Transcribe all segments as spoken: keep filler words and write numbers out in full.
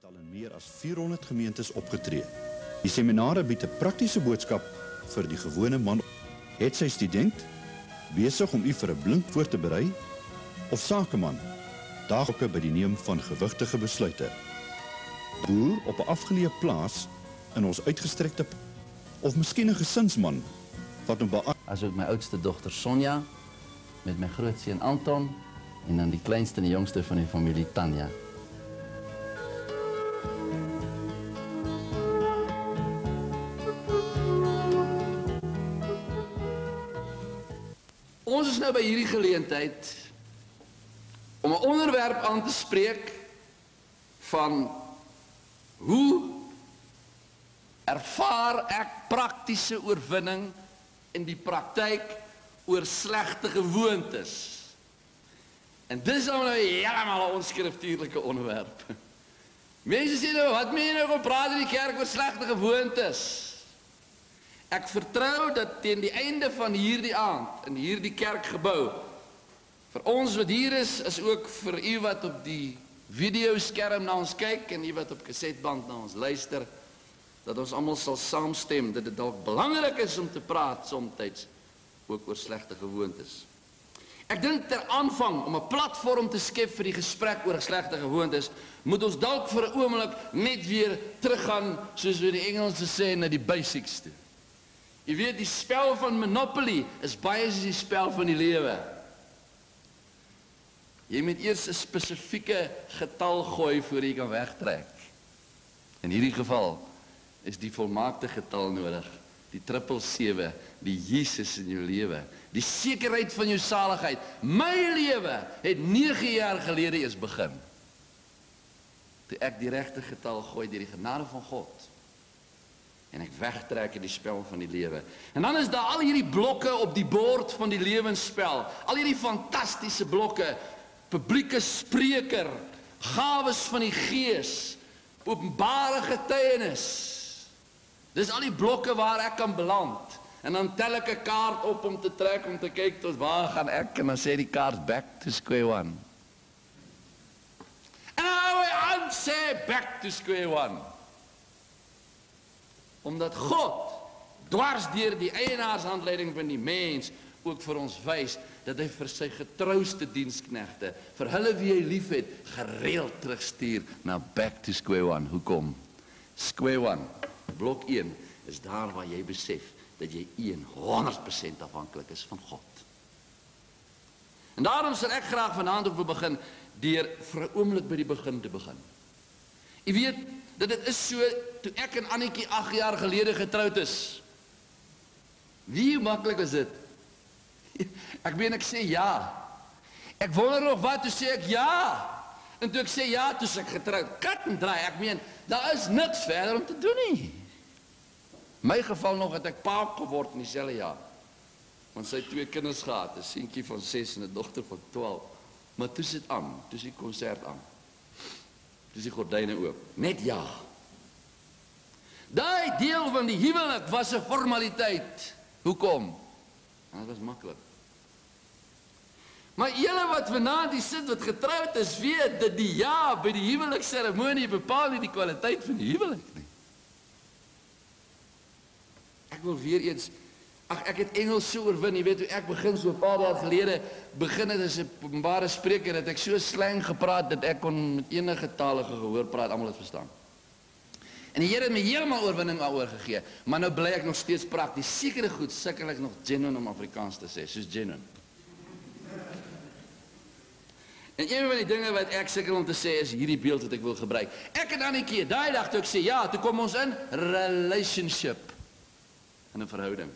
al in meer as vierhonderd gemeentes opgetree. Die seminare bied 'n praktiese boodskap vir die gewone man. Het sy student besig om u vir 'n blink voor te berei of sakeman daagokke by die neem van gewigtige besluite. Boer op 'n afgeleë plaas in ons uitgestrekte of miskien 'n gesinsman wat hom beantwoord. Asook my oudste dogter Sonja met my grootseun Anton en dan die kleinste en die jongste van die familie Tanya. Ons is nou by hierdie geleentheid om 'n onderwerp aan te spreek van hoe ervaar ek praktiese oorwinning in die praktyk oor slegte gewoontes. En dis nou heeltemal 'n onskriftuurlike onderwerp. Mense sê nou, wat meen jy nou om praat in die kerk oor slegte gewoontes? Ek vertrou dat teen die einde van hierdie aand in hierdie kerkgebou vir ons wat hier is, is ook vir u wat op die videoskerm na ons kyk en u wat op kasetband na ons luister, dat ons almal sal saamstem dat dit dalk belangrik is om te praat soms ook oor slegte gewoontes. Ek dink ter aanvang om 'n platform te skep vir die gesprek oor slegte gewoontes, moet ons dalk vir 'n oomblik net weer teruggaan, soos we die Engelse sê, na die basics toe. Jy weet, die spel van Monopoly is baie soos die spel van die lewe. Jy moet eers 'n spesifieke getal gooi voor jy kan wegtrek. In hierdie geval is die volmaakte getal nodig, die triple sewe, die Jesus in jou lewe, die sekerheid van jou saligheid. My lewe het nege jaar gelede eers begin, toe ek die regte getal gooi deur die genade van God, en ek wegtrek in die spel van die lewe. En dan is daar al hierdie blokke op die bord van die lewensspel, al hierdie fantastiese blokke, publieke spreker, gawes van die gees, openbare getuienis. Dis al die blokke waar ek kan beland. En dan tel ek 'n kaart op om te trek, om te kyk tot waar gaan ek, en dan sê die kaart back to square one. En dan sê back to square one. Omdat God, dwars deur die eienaarshandleiding van die mens, ook vir ons wys, dat hy vir sy getrouste diensknegte, vir hulle wie hy lief het, gereeld terugstuur na back to square one. Hoekom? Square one, blok een, is daar waar jy besef, dat jy honderd persent afhanklik is van God. En daarom sal ek graag vanaand ook begin, deur vir 'n oomblik by die begin te begin. Jy weet, dat dit is so, toe ek en Annetjie agt jaar gelede getroud is. Wie maklik is dit? Ek meen, ek sê ja. Ek wonder nog wat, toe sê ek ja. En toe ek sê ja, toe sê ek getroud. Kat en draai, ek meen, daar is niks verder om te doen nie. In my geval nog het ek pa geword in dieselfde jaar. Want sy het twee kinders gehad, 'n seentjie van ses en 'n dogter van twaalf. Maar toe sit aan, toe is die konsert aan. Toe is die gordyne oop. Net ja. Daai deel van die huwelik was 'n formaliteit. Hoekom? En dit was maklik. Maar julle wat vanaand hier sit, wat getroud is, weet dat die ja by die huwelikseremonie bepaal nie die kwaliteit van die huwelik nie. Ek wil weer eens, ag ek het Engels so oorwin, jy weet hoe ek begin so 'n paar jaar gelede, begin het as 'n openbare spreker, dat ek so slang gepraat, dat ek kon met enige talige gehoor praat, almal het verstaan. En die Here het my heeltemal oorwinning daaroor gegee, maar nou bly ek nog steeds prakties. Sekere goed sukkel ek nog genuine om Afrikaans te sê, soos genuine. En een van die dinge wat ek sukkel om te sê is hierdie beeld wat ek wil gebruik. Ek en Annetjie, daai dag toe ek sê ja, toe kom ons in relationship, in 'n verhouding.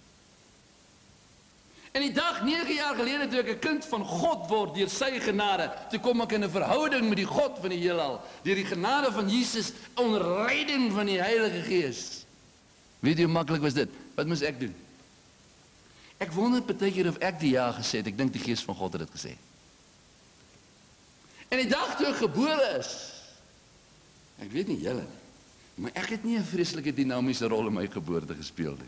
En die dag nege jaar gelede toe ek 'n kind van God word deur sy genade, toe kom ek in 'n verhouding met die God van die heelal, deur die genade van Jesus, onder leiding van die Heilige Gees. Weet jy hoe maklik was dit? Wat moes ek doen? Ek wonder baie keer of ek die ja gesê het. Ek dink die Gees van God het dit gesê. En die dag toe ek gebore is, ek weet nie julle nie, maar ek het nie 'n vreeslike dinamiese rol in my geboorte gespeel nie.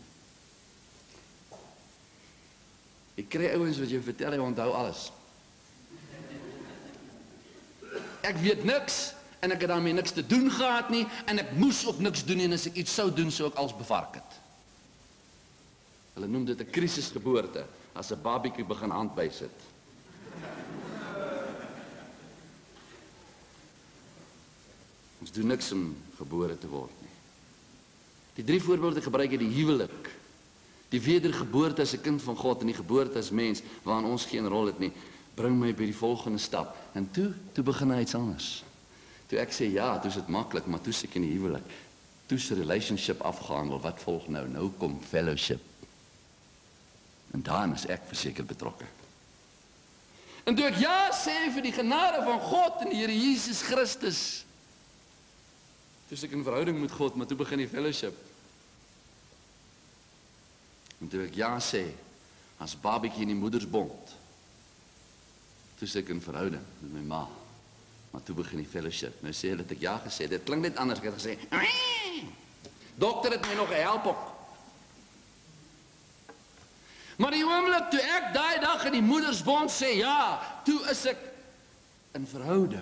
Ek kry ouens wat jou vertel, hy onthou alles. Ek weet niks, en ek het daarmee niks te doen gehad nie, en ek moes ook niks doen nie, en as ek iets sou doen, sou ek als bevark het. Hulle noem dit 'n krisisgeboorte, as 'n babietjie begin hand bysit. Ons doen niks om gebore te word nie. Die drie voorbeelde gebruik het die huwelik, die wedergeboorte as 'n kind van God en die geboorte as mens, waarin ons geen rol het nie, bring my by die volgende stap. En toe, toe begin hy iets anders. Toe ek sê ja, toe is dit maklik, maar toe sit ek in die huwelik. Toe is 'n relationship afgehandel, wat volg nou? Nou kom fellowship. En daarin is ek verseker betrokke. En toe ek ja sê vir die genade van God en die Here Jesus Christus, toe is ek in verhouding met God, maar toe begin die fellowship. En toe ek ja sê, as babietjie in die moedersbond, toe is ek in verhouding met my ma, maar toe begin die fellowship. Nou sê hulle dat ek ja gesê, dit klink net anders, ek het gesê, dokter het my nog gehelp ook. Maar die oomblik toe ek daai dag in die moedersbond sê ja, toe is ek in verhouding.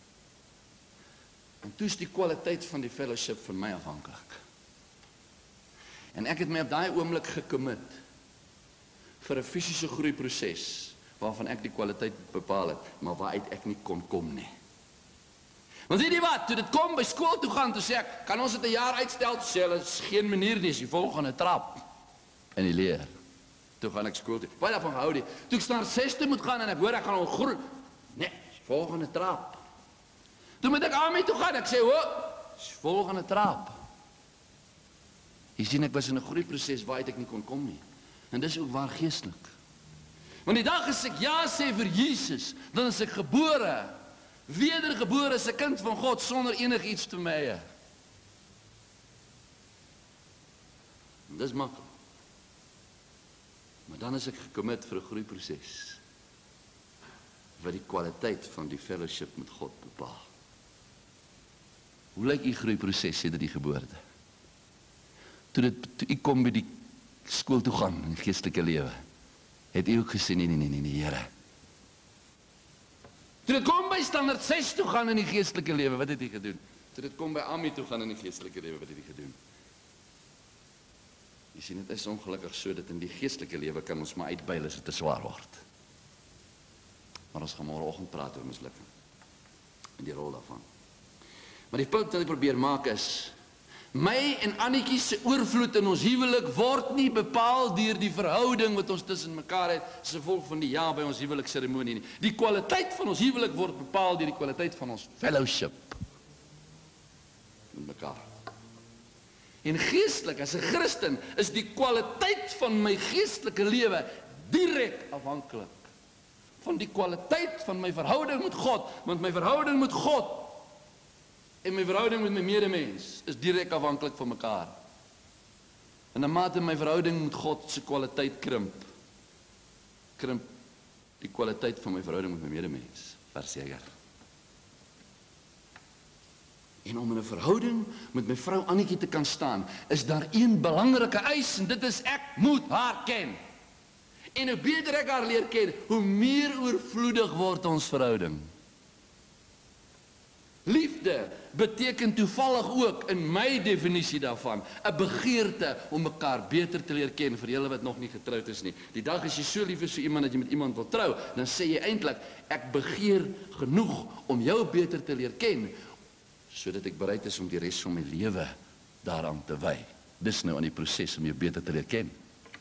En toe is die kwaliteit van die fellowship van my afhanklik. En ek het my op daai oomblik gekommit vir 'n fisiese groeiproses waarvan ek die kwaliteit bepaal het, maar waaruit ek nie kon kom nie. Want weet jy wat, toe dit kom by skool toe gaan, toe sê ek, kan ons dit 'n jaar uitstel? Toe sê hulle, is geen manier nie, is die volgende trap in die leer. Toe gaan ek skool toe, baie daarvan gehou die, toe ek naar ses toe moet gaan en ek hoor, ek gaan al groei, nee, volgende trap. Toe moet ek aan my toe gaan, ek sê, ho, volgende trap. Jy sien, ek was in 'n groeiproses waaruit ek nie kon kom nie. En dis ook waar geestelik. Want die dag as ek ja sê vir Jesus, dan is ek gebore, wedergebore as 'n kind van God, sonder enig iets te my eie. En dis maklik. Maar dan is ek gekommit vir 'n groeiproses, wat die kwaliteit van die fellowship met God bepaal. Hoe lyk die groeiproses sedert die geboorte? Toe, dit, toe ek kom by die skool toe gaan, in die geestelike lewe, het ek ook gesê, nee, nee, nee, nee, Here. Toe dit kom by standaard ses toe gaan in die geestelike lewe, wat het hy gedoen? Toe dit kom by Ami toe gaan in die geestelike lewe, wat het hy gedoen? Jy sien, het is ongelukkig so, dat in die geestelike lewe kan ons maar uitbuil as het te swaar word. Maar ons gaan môreoggend praat oor mislukking, en die rol daarvan. Maar die punt wat ek probeer maak is, my en Annetjie se oorvloed in ons huwelik word nie bepaal deur die verhouding wat ons tussen mekaar het, as gevolg van die ja by ons huwelikseremonie nie. Die kwaliteit van ons huwelik word bepaal deur die kwaliteit van ons fellowship met mekaar. En geestelik, as 'n Christen, is die kwaliteit van my geestelike lewe direk afhanklik van die kwaliteit van my verhouding met God, want my verhouding met God en my verhouding met my medemens is direk afhanklik van mekaar. En naarmate my verhouding met God se kwaliteit krimp, krimp die kwaliteit van my verhouding met my medemens, verseker. En om in 'n verhouding met my vrou Annetjie te kan staan, is daar een belangrike eis, en dit is ek moet haar ken. En hoe beter ek haar leer ken, hoe meer oorvloedig word ons verhouding. Liefde beteken toevallig ook, in my definisie daarvan, 'n begeerte om mekaar beter te leer ken, vir julle wat nog nie getroud is nie. Die dag as jy so lief is vir iemand dat jy met iemand wil trou, dan sê jy eintlik, ek begeer genoeg om jou beter te leer ken, sodat ek bereid is om die res van my lewe daaraan te wy. Dis nou aan die proses om jou beter te leer ken.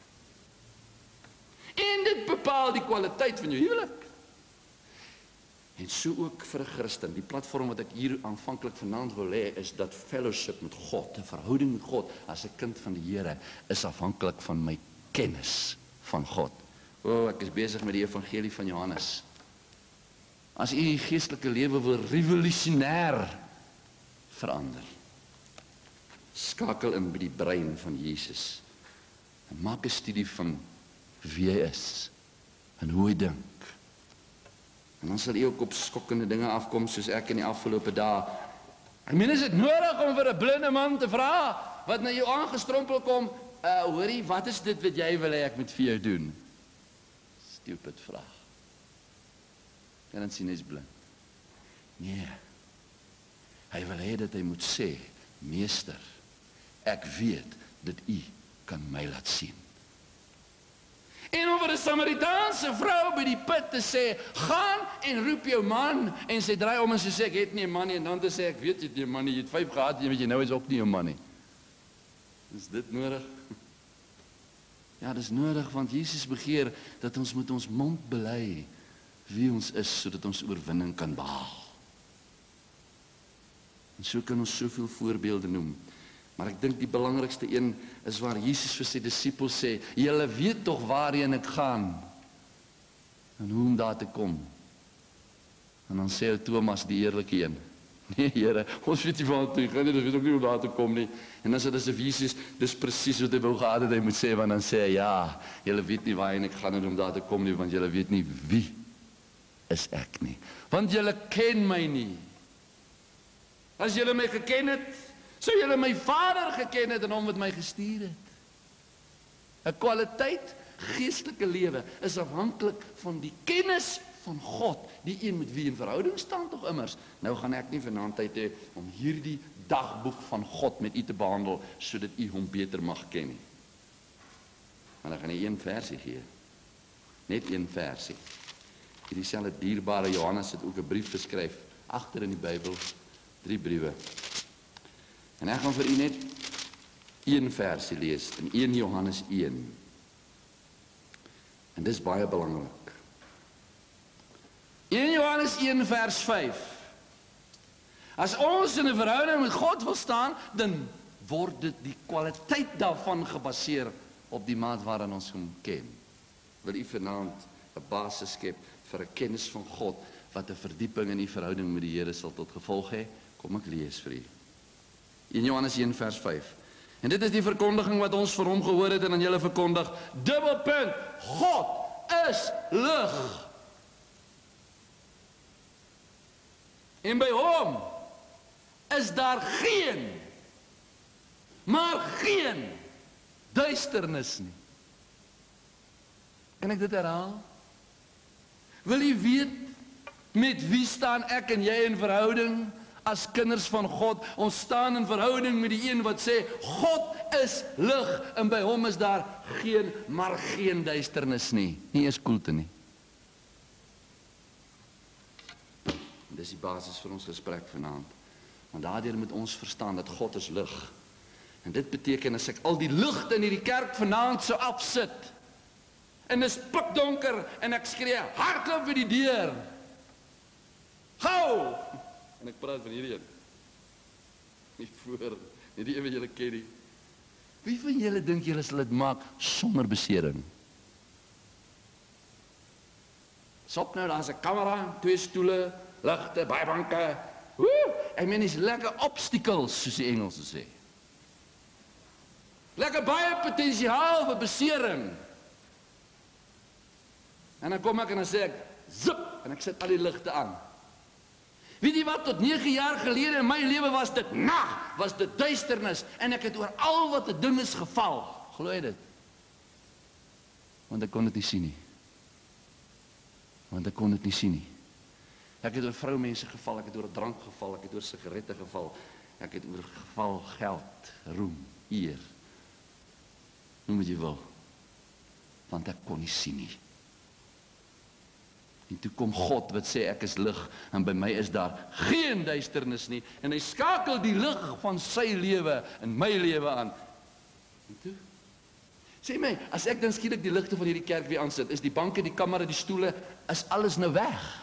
En dit bepaal die kwaliteit van jou huwelik. En so ook vir 'n Christen, die platform wat ek hier aanvanklik vanaand wil hê, is dat fellowship met God, 'n verhouding met God, as 'n kind van die Here, is afhanklik van my kennis van God. O, oh, ek is besig met die evangelie van Johannes. As u u geestelike lewe wil revolusionêr verander, skakel in by die brein van Jesus, en maak 'n studie van wie hy is, en hoe hy dink. En dan sal jy ook op skokkende dinge afkom, soos ek in die afgelope dae. Ek meen, is dit nodig om vir 'n blinde man te vra, wat na jou aangestrompel kom, uh, hoorie, wat is dit wat jy wil hê ek moet vir jou doen? Stupid vraag. En dan sien hy's blind. Nee. Hy wil hê dat hy moet sê, meester, ek weet dat u kan my laat sien. En om vir 'n Samaritaanse vrou by die put te sê, gaan en roep jou man, en sy draai om en sy sê, ek het nie 'n man nie, en dan te sê, ek weet jy het nie 'n man nie, jy het vyf gehad, jy weet jy nou is ook nie 'n man nie. Is dit nodig? Ja, dis nodig, want Jesus begeer dat ons met ons mond bely wie ons is, sodat ons oorwinning kan behaal. En so kan ons soveel voorbeelde noem. Maar ek dink die belangrikste een is waar Jesus vir sy disippels sê, julle weet tog waarheen ek gaan, en hoe om daar te kom. En dan sê Thomas, die eerlike een, nee Here, ons weet nie waar toe gaan nie, ons weet ook nie hoe daar te kom nie. En dan sê dit asof Jesus, dis presies wat hy wou gehad het hy moet sê, want dan sê hy, ja, julle weet nie waarheen ek gaan en hoe om daar te kom nie, want julle weet nie wie is ek nie. Want julle ken my nie. As julle my geken het, sou julle my Vader geken het en hom wat my gestuur het. 'n Kwaliteit geestelike lewe is afhanklik van die kennis van God, die een met wie in verhouding staan tog immers. Nou gaan ek nie vanaand tyd hê om hierdie dagboek van God met u te behandel, sodat u hom beter mag ken nie. Maar dan gaan ek een versie gee. Net een versie. Hierdie selfde dierbare Johannes het ook 'n brief geskryf, agter in die Bybel, drie briewe. En ek gaan vir u net een versie lees, in een Johannes een. En dis baie belangrik. een Johannes een vers vyf. As ons in 'n verhouding met God wil staan, dan word dit die kwaliteit daarvan gebaseer op die maat waarin ons hom ken. Wil u vanaand 'n basis skep vir 'n kennis van God, wat 'n verdieping in die verhouding met die Here sal tot gevolg hê? Kom ek lees vir u. een Johannes een vers vyf. En dit is die verkondiging wat ons vir hom gehoor het en aan julle verkondig. Dubbelpunt. God is lig. En by hom is daar geen, maar geen duisternis nie. Kan ek dit herhaal? Wil jy weet met wie staan ek en jy in verhouding? As kinders van God, ons staan in verhouding met die een wat sê, God is lig, en by hom is daar geen, maar geen duisternis nie, nie eens koelte nie. Dis die basis vir ons gesprek vanaand, want daardeur moet ons verstaan dat God is lig, en dit beteken as ek al die ligte in hierdie kerk vanaand so afsit, en dis pikdonker, en ek skree, hardloop vir die deur, gou! En ek praat van hierdie een. Nie voor, nie die een wat julle ken nie. Wie van julle dink julle sal dit maak sonder besering? Sop nou, daar is 'n kamera, twee stoele, ligte, baie banke. Woe! Ek meen is lekker obstacles, soos die Engelse sê. Lekker baie potensiaal vir besering. En dan kom ek en dan sê ek, zip, en ek sit al die ligte aan. Weet jy wat, tot nege jaar gelede in my lewe was dit nag, was dit duisternis, en ek het oor al wat 'n ding is geval. Glo jy dit? Want ek kon dit nie sien nie. Want ek kon dit nie sien nie. Ek het oor vroumense geval, ek het oor drank geval, ek het oor sigarette geval, ek het oor geval geld, roem, eer. Noem wat jy wil. Want ek kon nie sien nie. En toe kom God wat sê ek is lig, en by my is daar geen duisternis nie, en hy skakel die lig van sy lewe in my lewe aan. En toe, sê my, as ek dan skielik die ligte van hierdie kerk weer aansit, is die banke, die kamera, die stoele, is alles nou weg?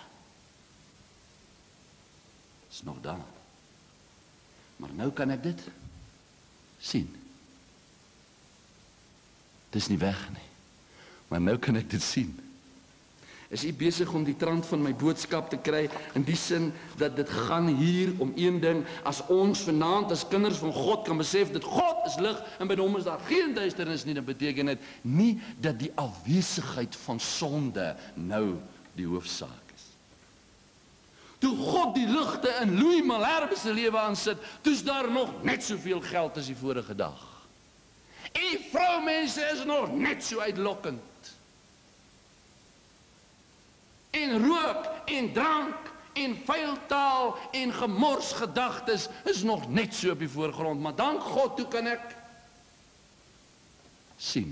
Is nog daar. Maar nou kan ek dit sien. Dit is nie weg nie, maar nou kan ek dit sien. Is u besig om die trant van my boodskap te kry, in die sin dat dit gaan hier om een ding, as ons vanaand as kinders van God kan besef dat God is lig, en by hom is daar geen duisternis nie, dan beteken dit nie dat die afwesigheid van sonde nou die hoofsaak is. Toe God die ligte in Louis Malherbe se lewe aansit, toe's daar nog net soveel geld as die vorige dag. En vroumense is nog net so uitlokkend. En rook, en drank, en vuil taal en gemors gedagtes is nog net so op die voorgrond, maar dank God, toe kan ek sien.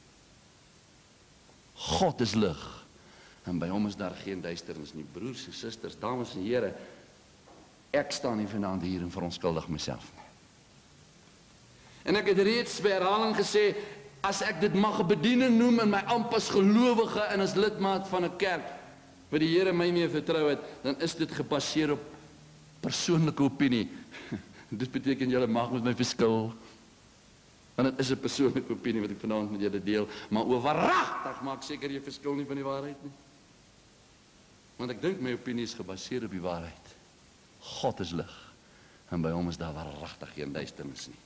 God is lig, en by hom is daar geen duisternis nie. Broers en susters, dames en here, ek staan nie vanaand hier en verontskuldig myself nie. En ek het reeds by herhaling gesê, as ek dit mag 'n bediening noem in my amp as gelowige en as lidmaat van 'n kerk, wat die Here my mee vertrou het, dan is dit gebaseer op persoonlike opinie. Dit beteken julle mag met my verskil. Want dit is 'n persoonlike opinie wat ek vanaand met julle deel, maar oorwragtig maak seker jy verskil nie van die waarheid nie. Want ek dink my opinie is gebaseer op die waarheid. God is lig, en by hom is daar waaragtig geen duisternis nie.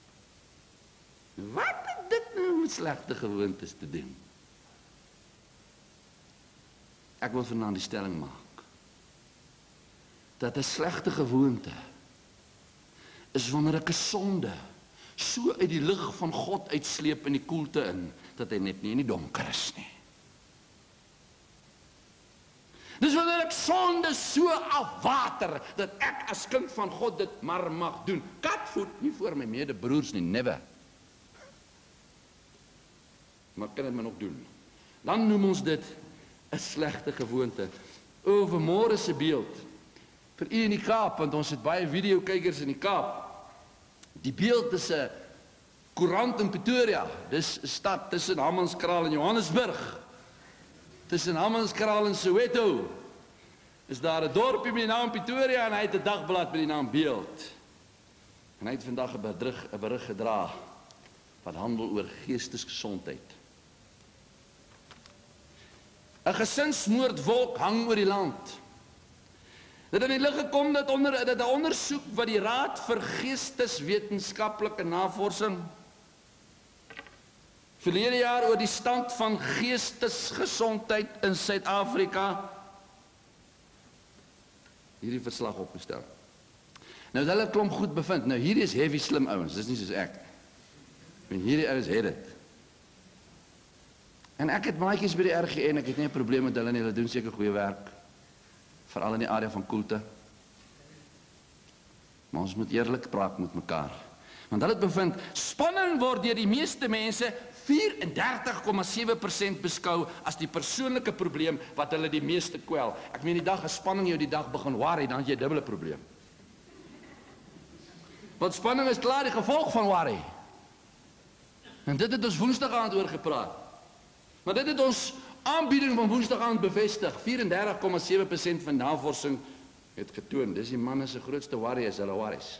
Wat het dit nou met slegte gewoontes te doen? Ek wil vanaand die stelling maak, dat 'n slegte gewoonte is wanneer ek 'n sonde so uit die lig van God uitsleep in die koelte in, dat hy net nie in die donker is nie. Dis wanneer ek sonde so afwater, dat ek as kind van God dit maar mag doen. Katvoet nie voor my medebroers nie, never. Maar kan dit maar nog doen. Dan noem ons dit 'n slegte gewoonte. O, vanmôre se beeld, vir u in die Kaap, want ons het baie videokykers in die Kaap. Die beeld is 'n koerant in Pretoria, dis 'n stad tussen Hammanskraal en Johannesburg. Tussen Hammanskraal en Soweto is daar 'n dorpie met die naam Pretoria en hy het 'n dagblad met die naam Beeld. En hy het vandag 'n berig, 'n berig gedra wat handel oor geestesgesondheid. 'n Gesinsmoordwolk hang oor die land. Dit het in die lig gekom dat onder dat 'n ondersoek wat die Raad vir Geesteswetenskaplike Navorsing verlede jaar oor die stand van geestesgesondheid in Suid-Afrika hierdie verslag opgestel. Nou het hulle klomp goed bevind. Nou hierdie is heavy slim ouens, dis nie soos ek. En hierdie ouens het dit. En ek het maatjies by die R G N, ek het nie 'n probleem met hulle nie, hulle doen seker goeie werk. Veral in die area van koelte. Maar ons moet eerlik praat met mekaar. Want hulle het bevind, spanning word deur die meeste mense vyf en dertig komma sewe persent beskou as die persoonlike probleem wat hulle die meeste kwel. Ek meen die dag as spanning jou die dag begin worry, dan het jy 'n dubbele probleem. Want spanning is klaar die gevolg van worry. En dit het ons Woensdag aand oor gepraat. Maar dit het ons aanbieding van Woensdag aand bevestig. vyf en dertig komma sewe persent van navorsing het getoon, dis die manne se grootste worry is hulle worries.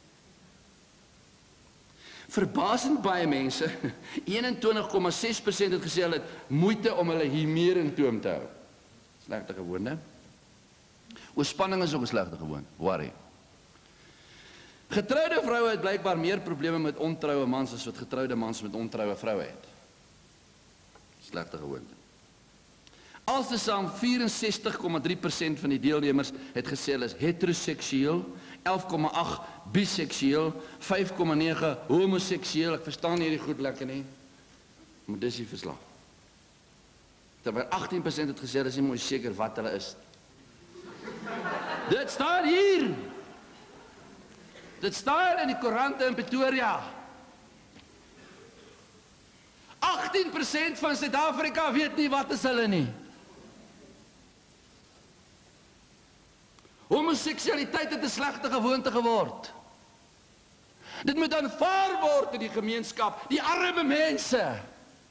Verbasend baie mense, eenentwintig komma ses persent het gesê hulle het moeite om hulle humeur in toom te hou. Slegte gewoonte. Oorspanning is ook 'n slegte gewoonte, worry. Getroude vroue het blykbaar meer probleme met ontroue mans as wat getroude mans met ontroue vroue het. Slegte gewoonte. Altesaam vyf-en-sestig komma drie persent van die deelnemers het gesê hulle is heteroseksueel, elf komma agt biseksueel, vyf komma nege homoseksueel. Ek verstaan nie hierdie goed lekker nie, maar dis die verslag. Terwyl agttien persent het gesê hulle is nie mooi seker wat hulle is. Dit staan hier. Dit staan in die koerante in Pretoria. agttien persent van Suid-Afrika weet nie wat is hulle nie. Homoseksualiteit het 'n slegte gewoonte geword. Dit moet aanvaar word in die gemeenskap, die arme mense.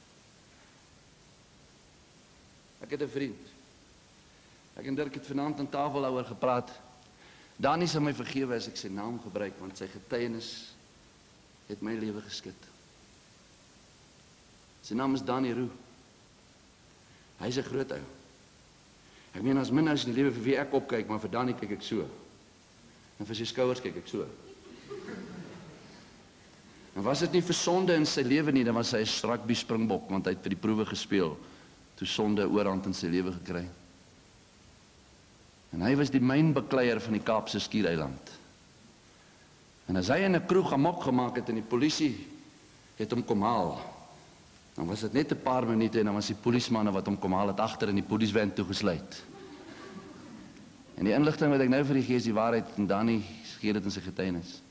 Ek het 'n vriend. Ek en Dirk het vanaand aan tafel daaroor gepraat. Dani sal my vergewe as ek sy naam gebruik, want sy getuienis het my lewe geskit. Sy naam is Dani Roo. Hy is 'n groot ou. Ek meen as min ouens in die lewe vir wie ek opkyk, maar vir Dani kyk ek so. En vir sy skouers kyk ek so. En was dit nie vir sonde in sy lewe nie, dan was hy 'n rugby springbok, want hy het vir die proewe gespeel, toe sonde oorhand in sy lewe gekry. En hy was die mynbekleier van die Kaapse Skiereiland. En as hy in 'n kroeg amok gemaak het en die polisie het hom kom haal, dan was dit net 'n paar minute en dan was die polismanne wat hom kom haal het agter in die polisvan toegesluit. En die inligting wat ek nou vir die gee is die waarheid, en Dani gee dit in sy getuienis.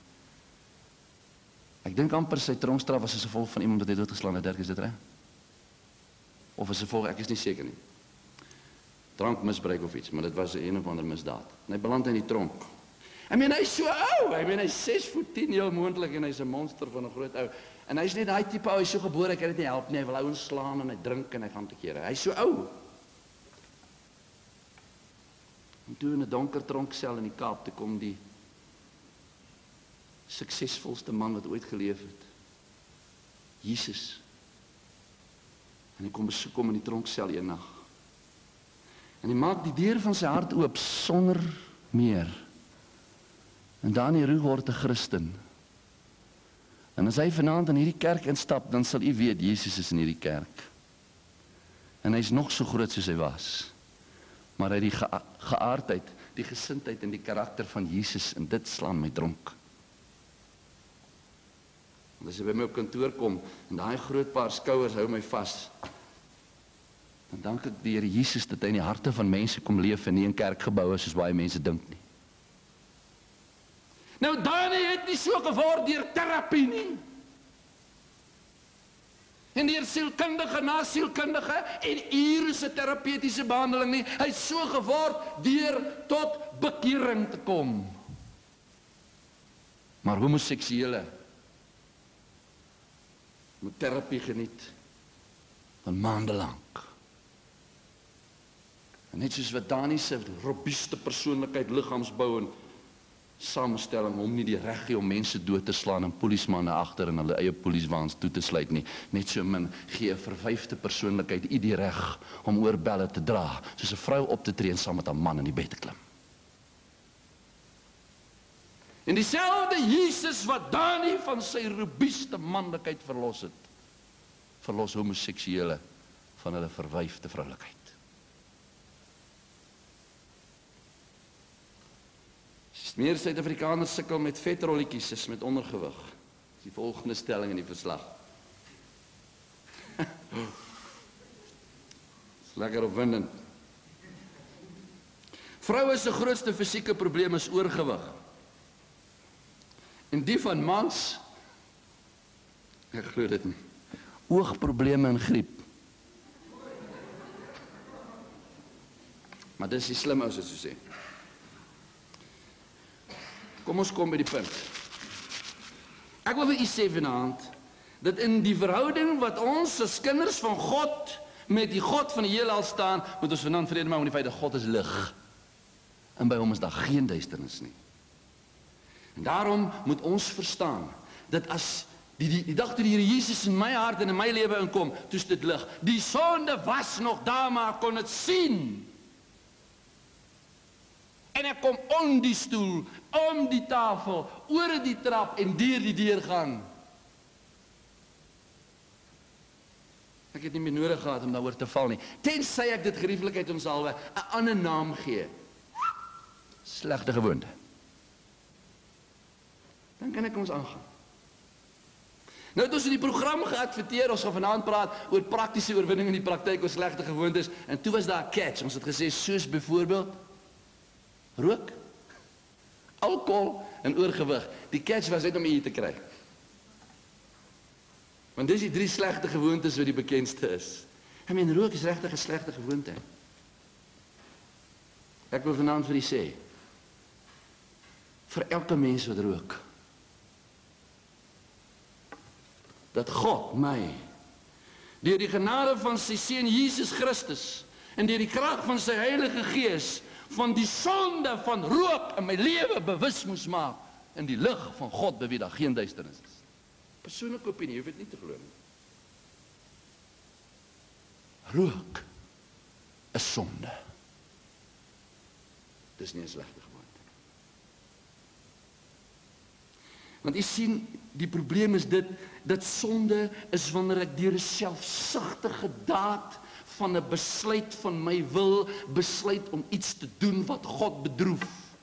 Ek dink amper sy tronkstraf was as gevolg van iemand wat hy doodgeslaan het. Dirk, is dit reg? Of as gevolg, ek is nie seker nie. Drankmisbruik of iets, maar dit was een of ander misdaad. En hy beland in die tronk. Ek meen, hy is so ou, ek meen, hy is ses voet tien heel moontlik, en hy is 'n monster van 'n groot ou. En hy is net daai tipe ou, hy is so gebore, hy kan dit nie help nie, hy wil ouens slaan, en hy drink, en hy gaan te kere. Hy is so ou. En toe in 'n donker tronksel in die Kaap, toe kom die suksesvolste man wat ooit geleef het. Jesus. En hy kom besoek hom in die tronksel een nag. En hy maak die deur van sy hart oop sonder meer. En Dani Roux word 'n Christen. En as hy vanaand in hierdie kerk instap, dan sal u weet Jesus is in hierdie kerk. En hy is nog so groot soos hy was. Maar hy het die ge geaardheid, die gesindheid en die karakter van Jesus, en dit slaan my dronk. En as hy by my op kantoor kom, en daai groot paar skouers hou my vas, dan dank ek die Here Jesus dat hy in die harte van mense kom leef en nie in kerkgeboue soos baie mense dink nie. Nou Dani het nie so geword deur terapie nie. En deur sielkundige na sielkundige en ure se terapeutiese behandeling nie. Hy het so geword deur tot bekering te kom. Maar homoseksuele moet terapie geniet van maande lank. En net soos wat Dani se robuuste persoonlikheid, liggaamsbou en samestelling hom nie die reg gee om mense dood te slaan en polismanne agter in hulle eie poliswaans toe te sluit nie. Net so min gee 'n verwyfde persoonlikheid u die reg om oorbelle te dra, soos 'n vrou op te tree en saam met 'n man in die bed te klim. En dieselfde Jesus wat Dani van sy robuuste manlikheid verlos het, verlos homoseksuele van hulle verwyfde vroulikheid. Meer Suid-Afrikaners sukkel met vetrolletjies as met ondergewig. Dis die volgende stelling in die verslag. Dis lekker opwindend. Vroue se grootste fisieke probleem is oorgewig. En die van mans, ek glo dit nie, oogprobleme en griep. Maar dis die slim ou, soos jy sê. Kom ons kom by die punt. Ek wil vir u sê vanaand, dat in die verhouding wat ons as kinders van God, met die God van die heelal staan, moet ons vanaand vrede maak met die feit dat God is lig. En by hom is daar geen duisternis nie. En daarom moet ons verstaan, dat as die, die, die dag toe die Here Jesus in my hart en in my lewe inkom, toe is dit lig. Die sonde was nog daar, maar kon het sien. En ek kom om die stoel, om die tafel, oor die trap en deur die deurgang. Ek het nie meer nodig gehad om daaroor te val nie. Tensy ek dit gerieflikheid omsalwe 'n ander naam gee. Slegte gewoonte. Dan kan ek ons aangaan. Nou het ons in die program geadverteer, ons gaan vanaand praat oor praktiese oorwinning in die praktyk oor slegte gewoontes, en toe was daar 'n catch. Ons het gesê soos byvoorbeeld rook, alkohol en oorgewig. Die catch was net om u te kry. Want dis die drie slegte gewoontes wat die bekendste is. Ek meen, rook is regtig 'n slegte gewoonte. Ek wil vanaand vir u sê, vir elke mens wat rook, dat God my, deur die genade van sy seun Jesus Christus, en deur die krag van sy Heilige Gees, van die sonde van rook in my lewe bewus moes maak, in die lig van God by wie daar geen duisternis is. Persoonlike opinie, jy hoef dit nie te glo nie. Rook is sonde. Dis nie 'n slegte gewoonte. Want jy sien, die probleem is dit, dat sonde is wanneer ek deur 'n selfsugtige daad van 'n besluit van my wil, besluit om iets te doen wat God bedroef.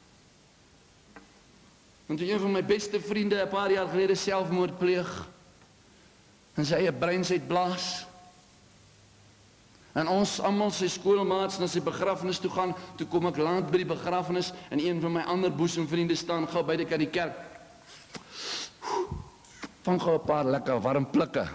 Want een van my beste vriende 'n paar jaar gelede selfmoord pleeg, en sy eie brein uitblaas, En ons almal sy skoolmaats na sy begrafnis toe gaan, toe kom ek laat by die begrafnis en een van my ander boesemvriende staan gou by die kan die kerk. Vang gou 'n paar lekker warm plikke.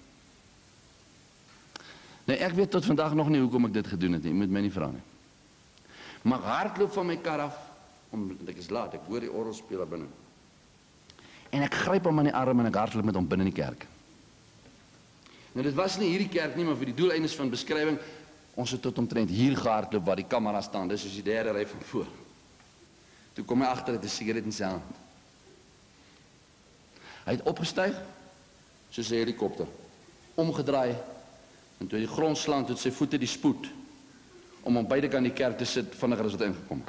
Nou ek weet tot vandag nog nie hoekom ek dit gedoen het nie, jy moet my nie vra nie. Maar ek hardloop van my kar af, omdat ek is laat, ek hoor die orgelspeler binne. En ek gryp hom aan die arm en ek hardloop met hom binne in die kerk. Nou dit was nie hierdie kerk nie, maar vir die doeleindes van beskrywing, ons het tot omtrent hier gehardloop waar die kamera staan, dis soos die derde ry van voor. Toe kom hy agter met 'n sigaret in sy hand. Hy het opgestyg, soos 'n helikopter, omgedraai, en toe hy die grond slaan, toe sy voete die spoed, om aan beide kant die kerk te sit, vinniger as wat ingekom.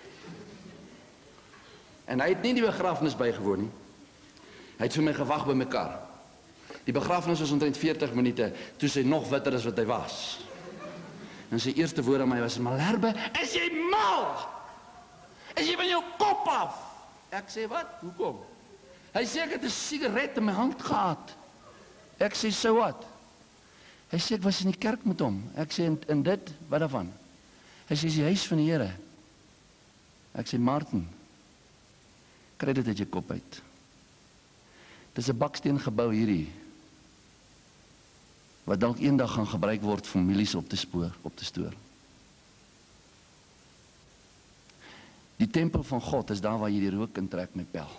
En hy het nie die begrafnis bygewoon nie. Hy het vir my gewag by my kar. Die begrafnis was omtrent veertig minute, toe sy nog witter as wat hy was. En sy eerste woord aan my was, Malherbe, is jy mal? Is jy van jou kop af? Ek sê, wat? Hoekom? Hy sê, ek het 'n sigaret in my hand gehad. Ek sê, so wat? Hy sê, ek was in die kerk met hom. Ek sê, in, in dit, wat daarvan? Hy sê, is die huis van die Here. Ek sê, Martin, kry dit uit jou kop uit. Dit is 'n baksteen gebou hierdie, wat dalk eendag gaan gebruik word vir families op te spoor, op te stoor. Die tempel van God is daar waar jy die rook intrek met pel.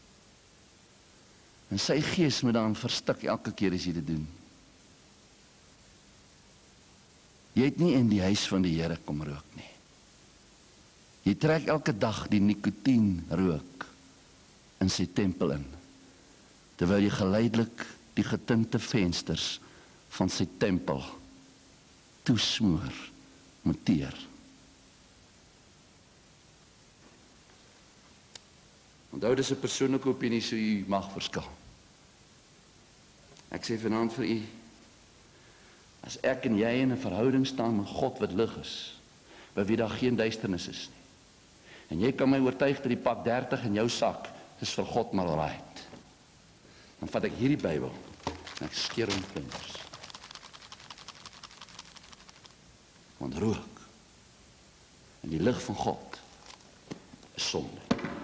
En sy gees moet dan verstik elke keer as jy dit doen. Jy het nie in die huis van die Here kom rook nie. Jy trek elke dag die nikotien rook in sy tempel in, terwyl jy geleidelik die getinte vensters van sy tempel toesmoor met teer. Onthou, dis 'n persoonlike opinie, so u mag verskil. Ek sê vanaand vir u, as ek en jy in 'n verhouding staan met God wat lig is, by wie daar geen duisternis is nie, en jy kan my oortuig dat die pak dertig in jou sak is vir God maar alright, dan vat ek hierdie Bybel en ek skeer hom vingers. Want rook en die lig van God is sonde.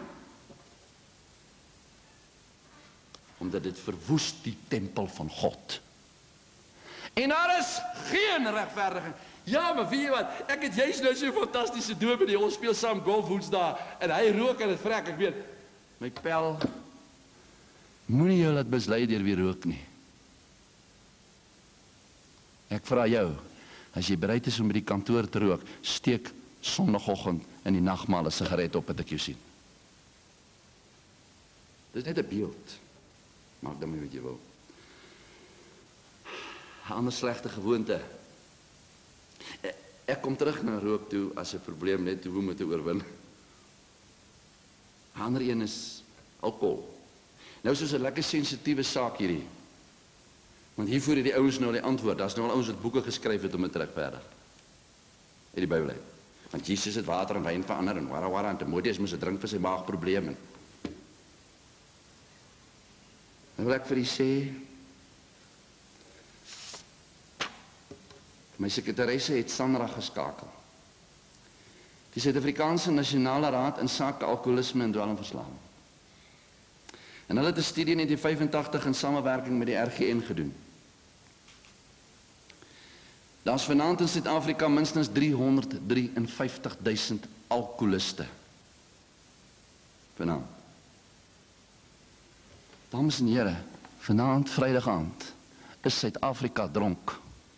Omdat dit verwoes die tempel van God. En daar is geen regverdiging. Ja, maar weet jy wat, ek het juist nou so 'n fantastiese doop en ons speel saam golf woensdae en hy rook en dit vrek, ek weet, my pel, moenie jou laat mislei deur wie rook nie. Ek vra jou, as jy bereid is om by die kantoor te rook, steek Sondagoggend in die nagmaal 'n sigaret op wat ek jou sien. Dis net 'n beeld. Maak daarmee wat jy wil. 'n Ander slegte gewoonte. Ek kom terug na rook toe as 'n probleem net hoe om dit te oorwin. 'n Ander een is alkohol. Nou is dit 'n lekker sensitiewe saak hierdie. Want hier voor die ouens nou die antwoord. Daar's nou al ouens wat boeke geskryf het om dit te regverdig. In die Bybel. Want Jesus het water en wyn verander en wara wara en Timoteus moes dit drink vir sy maagprobleme. En wil ek vir u sê, my sekretaresse het Sandra geskakel. Die Suid-Afrikaanse Nasionale Raad in sake alkoholisme en dwelmverslawing. En hulle het 'n studie in negentien vyfentagtig in samewerking met die R G N gedoen. Daar's vanaand in Suid-Afrika minstens driehonderdvierenvyftig duisend alkoholiste. Vanaand. Dames en here, vanaand Vrydag aand is Suid-Afrika dronk.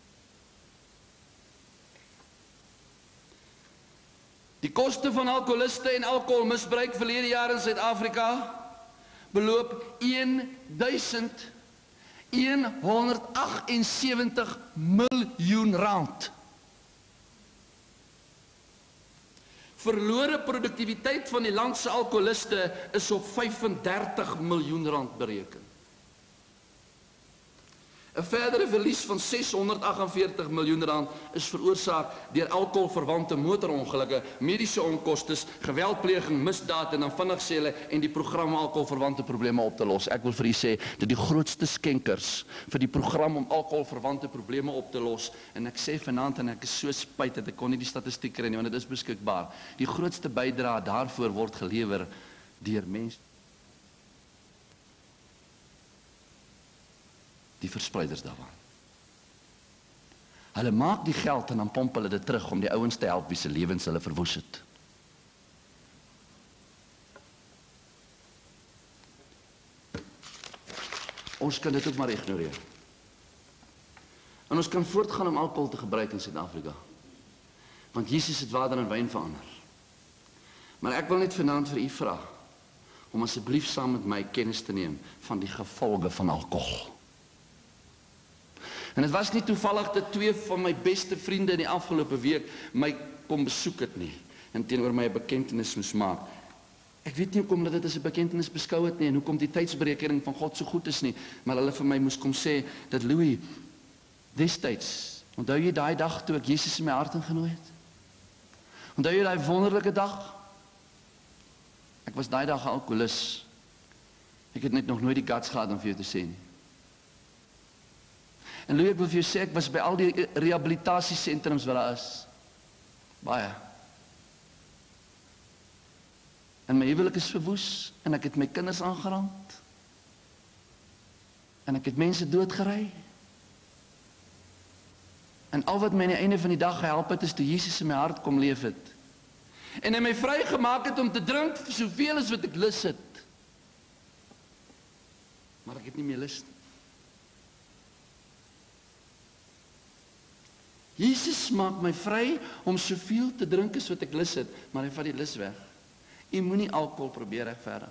Die koste van alkoholiste en alkoholmisbruik verlede jaar in Suid-Afrika beloop een duisend honderdagsewentig miljoen rand. Verlore produktiwiteit van die land se alkoholiste is op vyfendertig miljoen rand bereken. 'n verdere verlies van seshonderdagtenveertig miljoen rand is veroorsaak deur alkoholverwante motorongelukke, mediese onkoste, geweldpleging, misdaad en dan vinnig sê hulle en die program om alkoholverwante probleme op te los. Ek wil vir u sê dat die grootste skenkers vir die program om alkoholverwante probleme op te los, en ek sê vanaand en ek is so spyt dat ek kon nie die statistiek kry nie, want dit is beskikbaar. Die grootste bydrae daarvoor word gelewer deur mense, die verspreiders daarvan. Hulle maak die geld en dan pomp hulle dit terug om die ouens te help wie se lewens hulle verwoes het. Ons kan dit ook maar ignoreer. En ons kan voortgaan om alkohol te gebruik in Suid-Afrika. Want Jesus het water in wyn verander. Maar ek wil net vanaand vir u vra om asseblief saam met my kennis te neem van die gevolge van alkohol. En het was nie toevallig dat twee van my beste vriende in die afgelope week my kom besoek het nie, en teenoor my 'n bekentenis moes maak. Ek weet nie hoekom dat dit as 'n bekentenis beskou het nie, en hoekom die tydsberekening van God so goed is nie, maar hulle vir my moes kom sê, dat Louis, destyds, onthou jy daai dag toe ek Jesus in my hart ingenooi het? Onthou jy daai wonderlike dag? Ek was daai dag 'n alkoholist. Ek het net nog nooit die guts gehad om vir jou te sê nie. En Louis, ek wil vir jou sê, ek was by al die rehabilitasiesentrums wat daar is. Baie. En my huwelik is verwoes, en ek het my kinders aangerand. En ek het mense doodgery. En al wat my aan die einde van die dag gehelp het, is toe Jesus in my hart kom leef het. En hy my vrygemaak het om te drink soveel as wat ek lus het. Maar ek het nie meer lus nie. Jesus maak my vry om soveel te drink as wat ek lus het, maar hy vat die lus weg. U moenie alkohol probeer regverdig.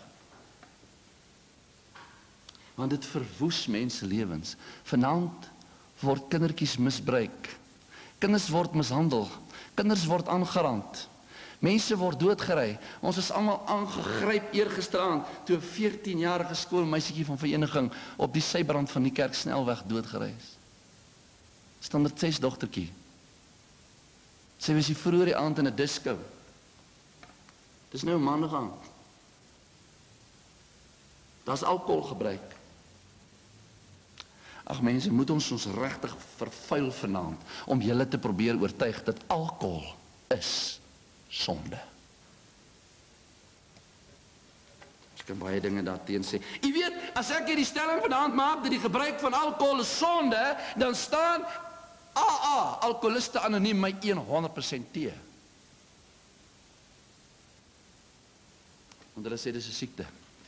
Want dit verwoes mense lewens. Vanaand word kindertjies misbruik. Kinders word mishandel. Kinders word aangerand. Mense word doodgery. Ons is almal aangegryp eergisteraand toe 'n veertienjarige skoolmeisietjie van vereniging op die sybrand van die kerk snelweg doodgery is. Standaard ses dogtertjie. Sy was hier vroeër die aand in 'n disco. Dis nou 'n maandag aand. Daar's alkohol gebruik. Ag mense, moet ons ons regtig vervuil vanaand om julle te probeer oortuig dat alkohol is sonde. Ek kan baie dinge daarteen sê. Jy weet, as ek hierdie stelling vanaand maak dat die gebruik van alkohol is sonde, dan staan A A, alkoholiste anoniem, my honderd persent tee. Want hulle sê dis 'n siekte.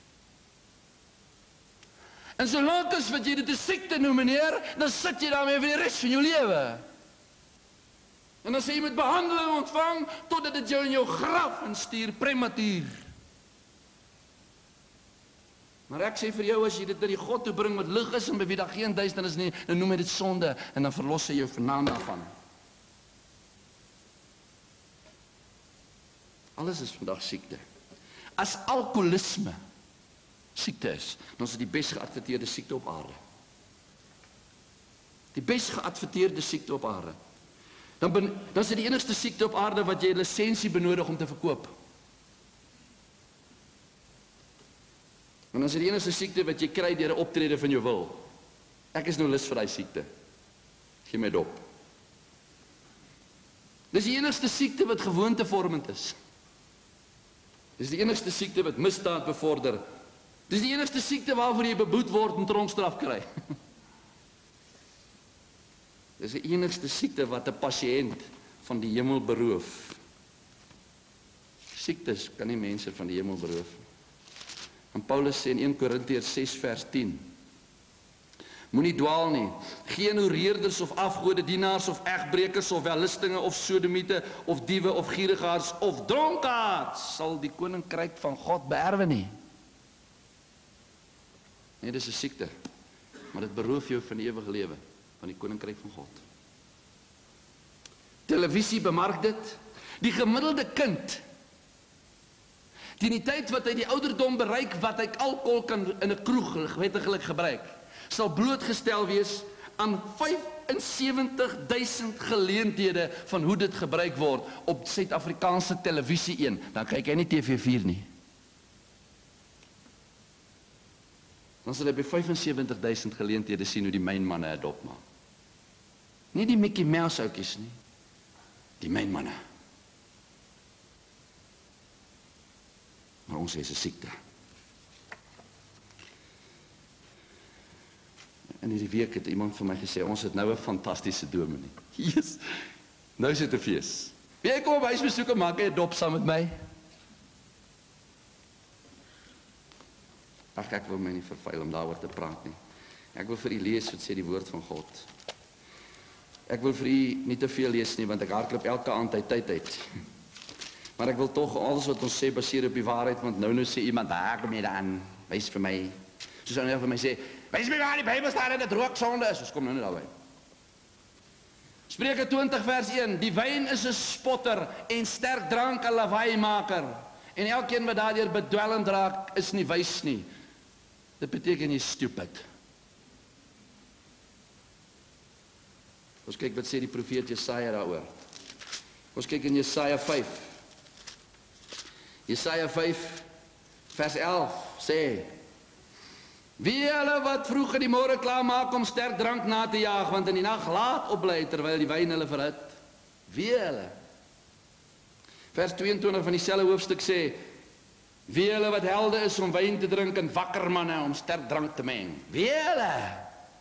En solank as wat jy dit 'n siekte noem, meneer, dan sit jy daarmee vir die res van jou lewe. En dan sê jy moet behandeling ontvang totdat dit jou in jou graf instuur prematuur. Maar ek sê vir jou, as jy dit na die God toe bring wat lig is en by wie daar geen duisternis nie, dan noem hy dit sonde en dan verlos hy jou vanaand daarvan. Alles is vandag siekte. As alkoholisme siekte is, dan is dit die best geadverteerde siekte op aarde. Die best geadverteerde siekte op aarde. Dan, ben, dan is dit die enigste siekte op aarde wat jy 'n lisensie benodig om te verkoop. En dan is dit die enigste siekte wat jy kry deur 'n optrede van jou wil. Ek is nou lus vir daai siekte. Gee my dop. Dis die enigste siekte wat gewoontevormend is. Dis die enigste siekte wat misdaad bevorder. Dis die enigste siekte waarvoor jy beboet word en tronkstraf kry. Dis die enigste siekte wat 'n pasiënt van die hemel beroof. Siektes kan nie mense van die hemel beroof. En Paulus sê in eerste Korintiërs ses vers tien, moenie dwaal nie, geen hoereerders of afgode dienaars of egbreekers of wellustinge of sodomiete of diewe of gierigaards of dronkaards sal die koninkryk van God beerwe nie. Nee, dis 'n siekte, maar dit beroof jou van die ewige lewe, van die koninkryk van God. Televisie bemark dit. Die gemiddelde kind, teen die tyd wat hy die ouderdom bereik wat hy alkohol kan in 'n kroeg wettiglik gebruik, sal blootgestel wees aan vyf-en-sewentig duisend geleenthede van hoe dit gebruik word op Suid-Afrikaanse televisie een. Dan kyk jy nie T V vier nie. Dan sal jy by vyf-en-sewentig duisend geleenthede sien hoe die mynmanne het opmaak. Nie die Mickey Mouse ouetjies nie, die mynmanne. Maar ons is 'n siekte. In hierdie week het iemand vir my gesê, ons het nou 'n fantastiese dominee. Yes. Nou is dit 'n fees. Wie ek kom op huisbesoek en maak 'n dop saam met my? Ag, ek wil my nie vervuil om daaroor te praat nie. Ek wil vir u lees wat sê die woord van God. Ek wil vir u nie te veel lees nie, want ek hardloop elke aand uit tyd uit. Maar ek wil tog alles wat ons sê baseer op die waarheid, want nou nou sê iemand, "Waar kom jy dan? Wys vir my." Soos nou vir my sê, "Wys my waar die Bybel staan dat dit rooksonde is." Ons kom nou net daarby. Spreuke twintig vers een, die wyn is 'n spotter en sterk drank 'n lawaaimaker. En elkeen wat daardeur bedwelmd raak, is nie wys nie. Dit beteken jy stupid. Ons kyk wat sê die profeet Jesaja daaroor. Ons kyk in Jesaja vyf. Jesaja vyf vers elf sê: Wie hulle wat vroeg in die môre klaar maak om sterk drank na te jaag, want in die nag laat opbly terwyl die wyn hulle verhit. Wie hulle? Vers tweeëntwintig van dieselfde hoofstuk sê: Wie hulle wat helde is om wyn te drink en wakker manne om sterk drank te meng. Wie hulle?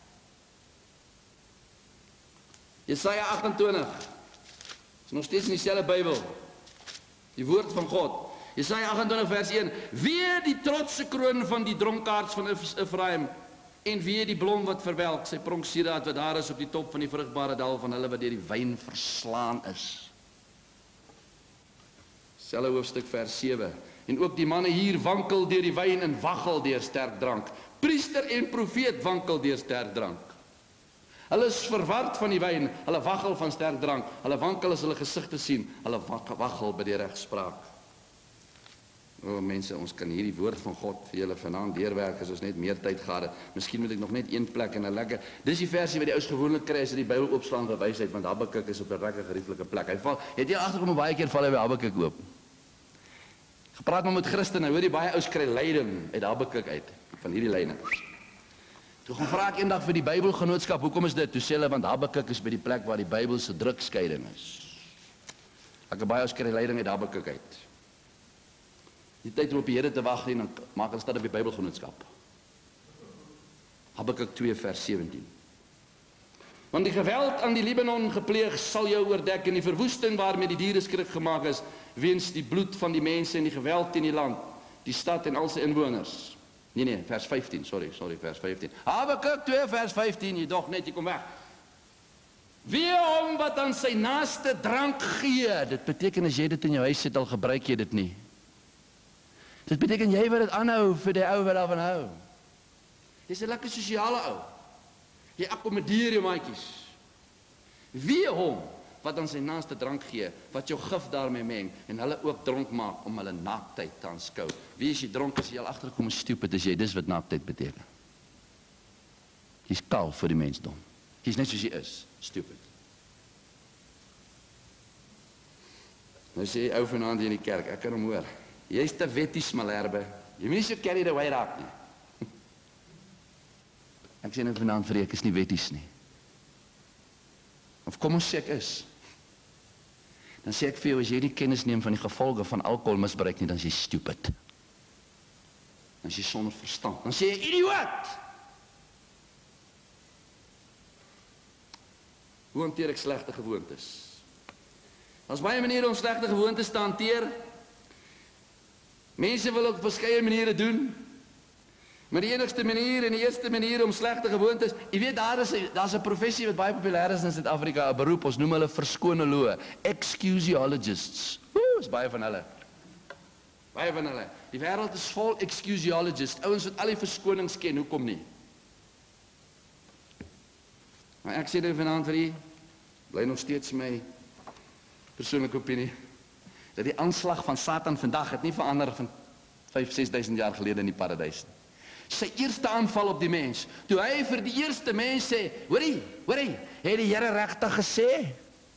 Jesaja agt-en-twintig. Is nog steeds in dieselfde Bybel. Die woord van God. Jesaja agt-en-twintig vers een. Wie die trotse kroon van die dronkaards van Efraim en wie die blom wat verwelk, sy pronksieraad wat daar is op die top van die vrugbare dal van hulle wat deur die wyn verslaan is. Selfe hoofstuk vers sewe. En ook die manne hier wankel deur die wyn en waggel deur sterk drank. Priester en profeet wankel deur sterk drank. Hulle is verward van die wyn, hulle waggel van sterk drank, hulle wankel as hulle gesigte sien, hulle waggel by die regspraak. O mense, ons kan hierdie woord van God vir julle vanaand deurwerk as ons net meer tyd gehad het. Miskien moet ek nog net een plek en 'n lekker. Dis die versie wat die ouens gewoonlik kry as hulle die Bybel oopslaan vir wysheid, want Habakuk is op 'n lekker gerieflike plek. Hy val, het jy agterkom baie keer val hy by Habakuk oop. Gepraat maar met Christene, hoor jy baie ouens kry leiding uit Habakuk uit van hierdie lyne. Toe gaan vra ek eendag vir die Bybelgenootskap, hoekom is dit? Toe sê hulle want Habakuk is by die plek waar die Bybel se drukskeiding is. Ek het baie ouens kry leiding uit Habakuk uit. Die tyd om op die Here te wag nie, dan maak hulle stad op die Bybelgenootskap. Habakuk twee vers sewentien. Want die geweld aan die Libanon gepleeg sal jou oordek en die verwoesting waarmee die diere skrik gemaak is, weens die bloed van die mense en die geweld in die land, die stad en al sy inwoners. Nee nee, vers vyftien, sorry, sorry, vers vyftien. Habakuk twee vers vyftien, jy dog net, jy kom weg. Wie hom wat aan sy naaste drank gee, dit beteken as jy dit in jou huis het, al gebruik jy dit nie. Dit beteken jy wil dit aanhou vir die ou wat daarvan hou. Jy's 'n lekker sosiale ou. Jy akkommodeer jou maatjies. Wie hom wat aan sy naaste drank gee, wat jou gif daarmee meng en hulle ook dronk maak om hulle naaktheid te aanskou. Wie is jy dronk as jy al agtergekom is stupid as jy, dis wat naaktheid beteken. Jy's kaal vir die mensdom. Jy's net soos jy is, stupid. Nou sê jy ou vanaand hier in die kerk, ek kan hom hoor. Jy's te wetties, Malherbe. Jy moet nie so carry the way raak nie. Ek sê nou vanaand vir jy, ek is nie wetties nie. Of kom ons sê ek is. Dan sê ek vir jou, as jy nie kennis neem van die gevolge van alkoholmisbruik nie, dan is jy stupid. Dan is jy sonder verstand. Dan sê jy, idioot! Hoe hanteer ek slegte gewoontes? Daar's baie maniere om slegte gewoontes te hanteer. Mense wil op verskeie maniere doen. Maar die enigste manier en die eerste manier om slegte gewoontes, jy weet daar is daar's 'n professie wat baie populêr is in Suid-Afrika, 'n beroep, ons noem hulle verskonoloë, excusiologists. Woe, is baie van hulle. Baie van hulle. Die wêreld is vol excusiologists, ouens wat al die verskonings ken, hoekom nie? Maar ek sê dit vanaand vir u, bly nog steeds my persoonlike opinie, dat die aanslag van Satan vandag het nie verander van vyf ses duisend jaar gelede in die paradys nie. Sy eerste aanval op die mens. Toe hy vir die eerste mens sê, hoorie, hoorie, het die Here regtig gesê?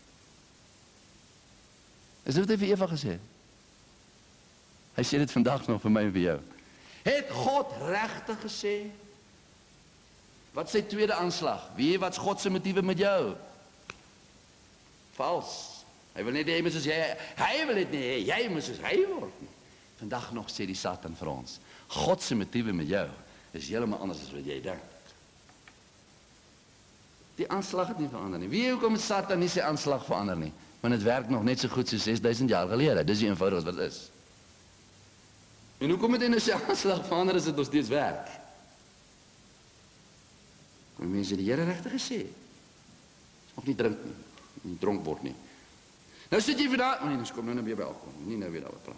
Is dit wat hy vir Eva gesê? Hy sê dit vandag nog vir my en vir jou. Het God regtig gesê? Wat is sy tweede aanslag? Wie, wat is God se motiewe met jou? Vals. Hy wil net hê jy moet soos jy, hy wil dit nie hê, jy moet soos hy word nie. Vandag nog sê die Satan vir ons, God se motiewe met jou is heeltemal anders as wat jy dink. Die aanslag het nie verander nie. Wie hoekom het Satan nie sy aanslag verander nie? Want dit werk nog net so goed so ses duisend jaar gelede. Dis die eenvoudig wat dit is. En hoekom het hy nou sy aanslag verander as dit nog steeds werk? Kom mense die Here regtig gesê? Of nie drink nie, nie dronk word nie. Nou sit jy vir daar, oh nee, nou kom nou nou weer by alkohol, nie nou weer daaroor praat.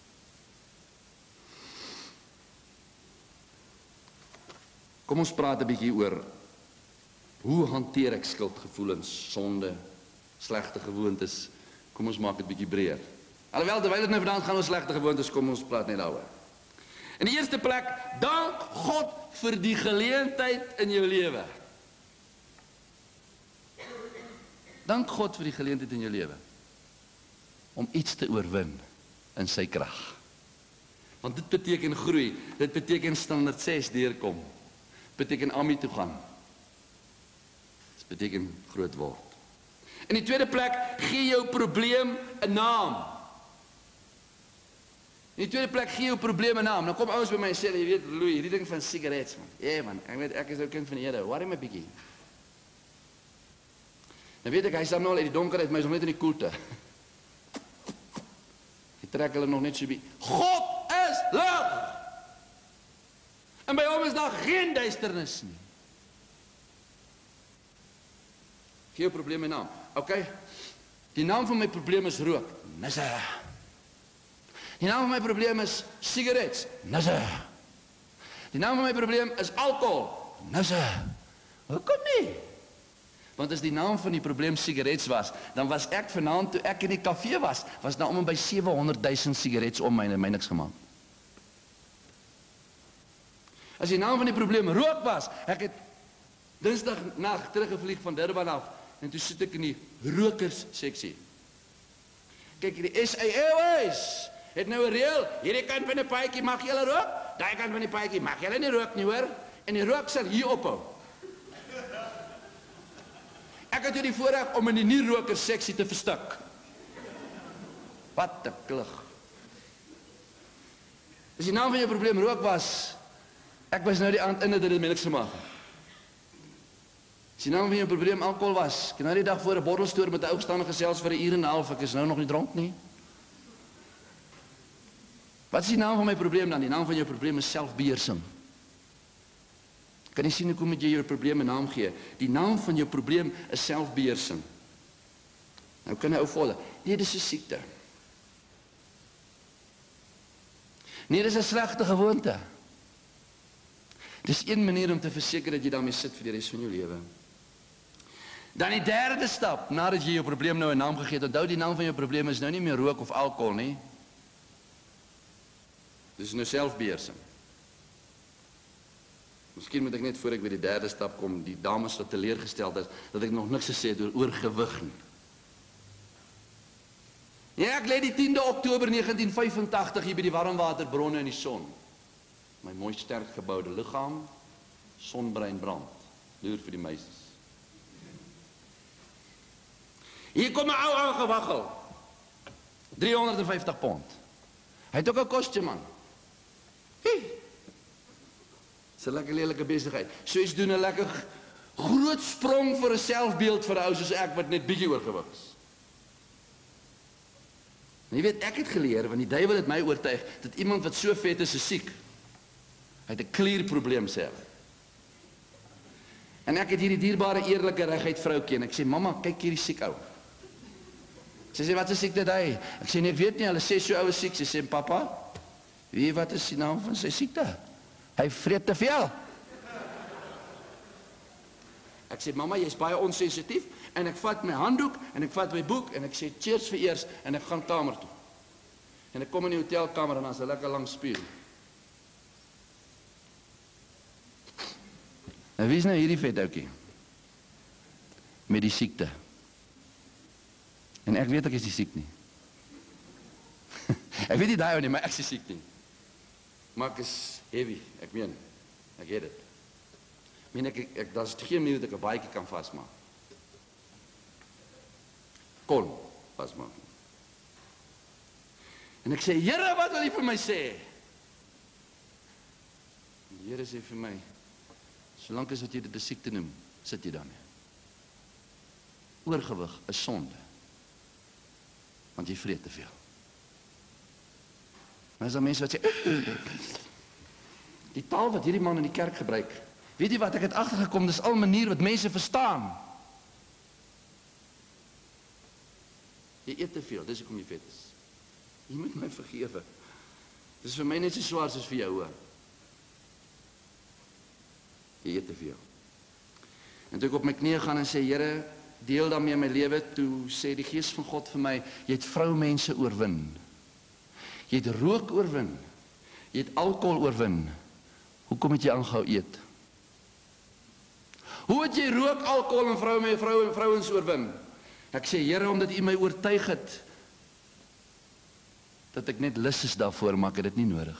Kom ons praat 'n bietjie oor hoe hanteer ek skuldgevoelens, sonde, slegte gewoontes. Kom ons maak dit bietjie breër. Alhoewel terwyl dit nou vandaan gaan oor slegte gewoontes, kom ons praat net daaroor. In die eerste plek, dank God vir die geleentheid in jou lewe. Dank God vir die geleentheid in jou lewe. Om iets te oorwin in sy krag. Want dit beteken groei, dit beteken standaard ses deurkom. Dit beteken Ami toe gaan. Dit beteken groot word. In die tweede plek, gee jou probleem 'n naam. In die tweede plek, gee jou probleem 'n naam. Nou kom ouens by my en sê, jy weet, Louis, hierdie ding van sigarets, man. Ja, man, ek weet, ek is nou kind van die Here. Worry my bietjie. Dan weet ek, hy staan nou al uit die donkerheid, maar hy is nog net in die koelte. Hy trek hulle nog net so bietjie. God is lig! En by hom is daar geen duisternis nie. Gee jou probleem 'n naam. OK. Die naam van my probleem is rook. Nisse. Die naam van my probleem is sigarets. Nisse. Die naam van my probleem is alkohol. Nisse. Hoekom nie? Want as die naam van die probleem sigarets was, dan was ek vanaand toe ek in die kafee was, was daar om en by sewehonderd duisend sigarets om my en my niks gemaak. As die naam van die probleem rook was, ek het Dinsdag nag teruggevlieg van Durban af en toe sit ek in die rokers seksie. Kyk, die S A Airways het nou 'n reël, hierdie kant van die paadjie mag julle rook, daai kant van die paadjie mag julle nie rook nie, hoor? En die rook sal hier ophou. Ek het die voorreg om in die nie-rokers seksie te verstik. Wat 'n klug. As die naam van jou probleem rook was, ek was nou die aand in dat dit my niks gemaak het. As die naam van jou probleem alkohol was, ek nou die dag voor 'n bottelstoer met 'n ou gestaan gesels vir 'n uur en 'n half, ek is nou nog nie dronk nie. Wat is die naam van my probleem dan? Die naam van jou probleem is selfbeheersing. Kan jy sien hoe moet jy jou probleem 'n naam gee? Die naam van jou probleem is selfbeheersing. Nou kan jy ou volg. Nee, dis 'n siekte. Nee, dis 'n slegte gewoonte. Dis een manier om te verseker dat jy daarmee sit vir die res van jou lewe. Dan die derde stap, nadat jy jou probleem nou 'n naam gegee het, onthou die naam van jou probleem is nou nie meer rook of alkohol nie. Dis nou selfbeheersing. Miskien moet ek net voor ek by die derde stap kom, die dames wat teleurgesteld is, dat ek nog niks gesê het oor oorgewig nie. Ja, ek lê die tiende Oktober negentien vyfentagtig hier by die warmwaterbronne in die son. My mooi sterk geboude liggaam, sonbrein brand, loer vir die meisies. Hier kom 'n ou aangewaggel, driehonderdvyftig pond. Hy het ook 'n kostjie, man. Hey. Dis 'n lekker lelike besigheid. So iets doen 'n lekker groot sprong vir 'n selfbeeld vir 'n ou soos ek wat net bietjie oorgewig is. En jy weet, ek het geleer, want die duiwel het my oortuig, dat iemand wat so vet is, is siek. Hy het 'n klierprobleem self. En ek het hierdie dierbare, eerlike reguit vroukie, en ek sê, mamma, kyk hierdie siek ou. Sy sê, wat is siek dit hy? Ek sê, nee, ek weet nie, hulle sê so ou is siek. Sy sê, papa, weet wat is die naam van sy siekte? Hy vreet te veel. Ek sê, mamma, jy is baie onsensitief, en ek vat my handdoek, en ek vat my boek, en ek sê, cheers vir eers, en ek gaan kamer toe. En ek kom in die hotelkamer, en dan is 'n lekker lang spieël. En wie is nou hierdie vet oukie? Met die siekte. En ek weet ek is nie siek nie. Ek weet nie daai ou nie, maar ek is siek nie. Maar ek is heavy, ek meen, ek het dit. Ek meen, ek, ek, daar is geen manier dat ek 'n baadjie kan vasmaak. Kon vasmaak. En ek sê, Here, wat wil jy vir my sê? En die Here sê vir my, solank as wat jy dit 'n siekte noem, sit jy daarmee. Oorgewig is sonde. Want jy vreet te veel. Maar as daar mense wat sê, die taal wat hierdie man in die kerk gebruik, weet jy wat, ek het agtergekom, dis al 'n manier wat mense verstaan. Jy eet te veel, dis hoekom jy vet is. Jy moet my vergewe. Dis vir my net so swaar soos vir jou, hoor. Jy eet te veel. En toe ek op my knieë gaan en sê, Here, deel daarmee my lewe, toe sê die Gees van God vir my, jy het vroumense oorwin. Jy het rook oorwin. Jy het alkohol oorwin. Hoekom het jy aangehou eet? Hoe het jy rook, alkohol en vrou met vrou en vrouens oorwin? Ek sê, Here, omdat U my oortuig het dat ek net lus is daarvoor, maar ek het dit nie nodig.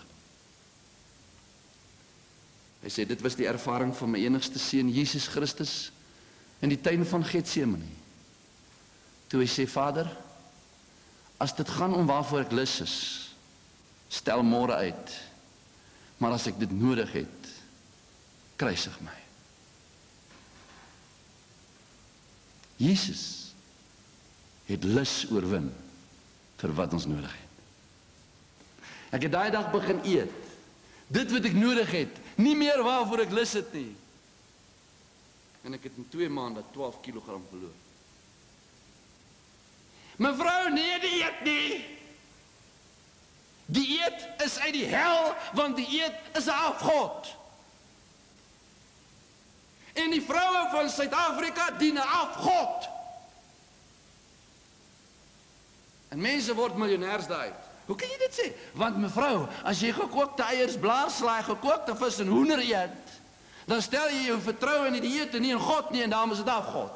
Hy sê, dit was die ervaring van my enigste seun, Jesus Christus, in die tuin van Getsemane. Toe hy sê, Vader, as dit gaan om waarvoor ek lus is, stel môre uit, maar as ek dit nodig het, kruisig my. Jesus het lus oorwin vir wat ons nodig het. Ek het daai dag begin eet, dit wat ek nodig het, nie meer waarvoor ek lus het nie. En ek het in twee maande twaalf kilogram verloor. Mevrou, nee, dieet nie. Dieet is uit die hel, want dieet is 'n afgod. En die vroue van Suid-Afrika dien 'n afgod. En mense word miljonêers daai. Hoe kan jy dit sê? Want mevrou, as jy gekookte eiers, blaarslaai, gekookte vis en hoender eet, dan stel jy jou vertroue in die dieet en nie in God nie, en daarom is dit afgod.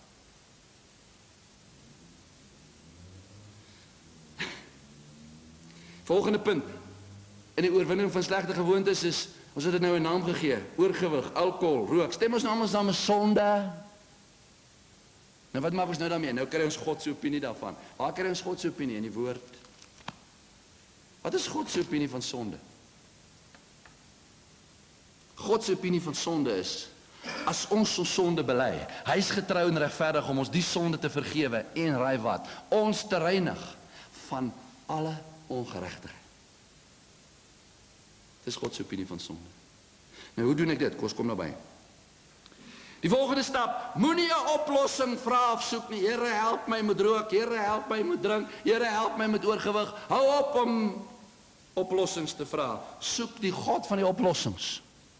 Volgende punt in die oorwinning van slegte gewoontes is, ons het dit nou 'n naam gegee, oorgewig, alkohol, rook. Stem ons nou almal saam met sonde. Nou wat maak ons nou daarmee? Nou kry ons God se opinie daarvan. Waar kry ons God se opinie? In die woord. Wat is God se opinie van sonde? God se opinie van sonde is, as ons ons sonde bely, hy is getrou en regverdig om ons die sonde te vergewe en raai wat, ons te reinig van alle ongeregtigheid. Dit is God se opinie van sonde. Nou, hoe doen ek dit? Kom, kom nou by. Die volgende stap, moenie 'n oplossing vra of soek nie. Here, help my met rook, Here, help my met drink, Here, help my met oorgewig. Hou op om oplossings te vra. Soek die God van die oplossings.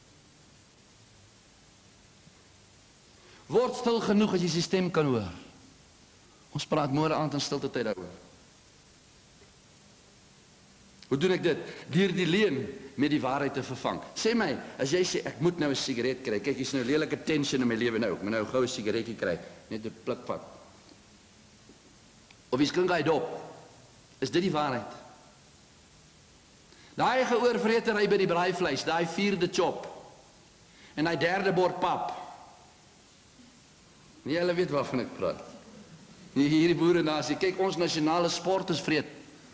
Word stil genoeg as jy sy stem kan hoor. Ons praat môre aand in stilte tyd daaroor. Hoe doen ek dit? Deur die leuen met die waarheid te vervang. Sê my, as jy sê, ek moet nou 'n sigaret kry, kyk, hier's nou lelike tension in my lewe nou, ek moet nou gou 'n sigaretjie kry, net 'n pluk vat. Of jy skink hy dop. Is dit die waarheid? Daai geoorvreetery by die braaivleis, daai vierde chop, en daai derde bord pap. Nie hulle weet waarvan ek praat. Nie hierdie boere nasie, kyk, ons nasionale sport is vreed.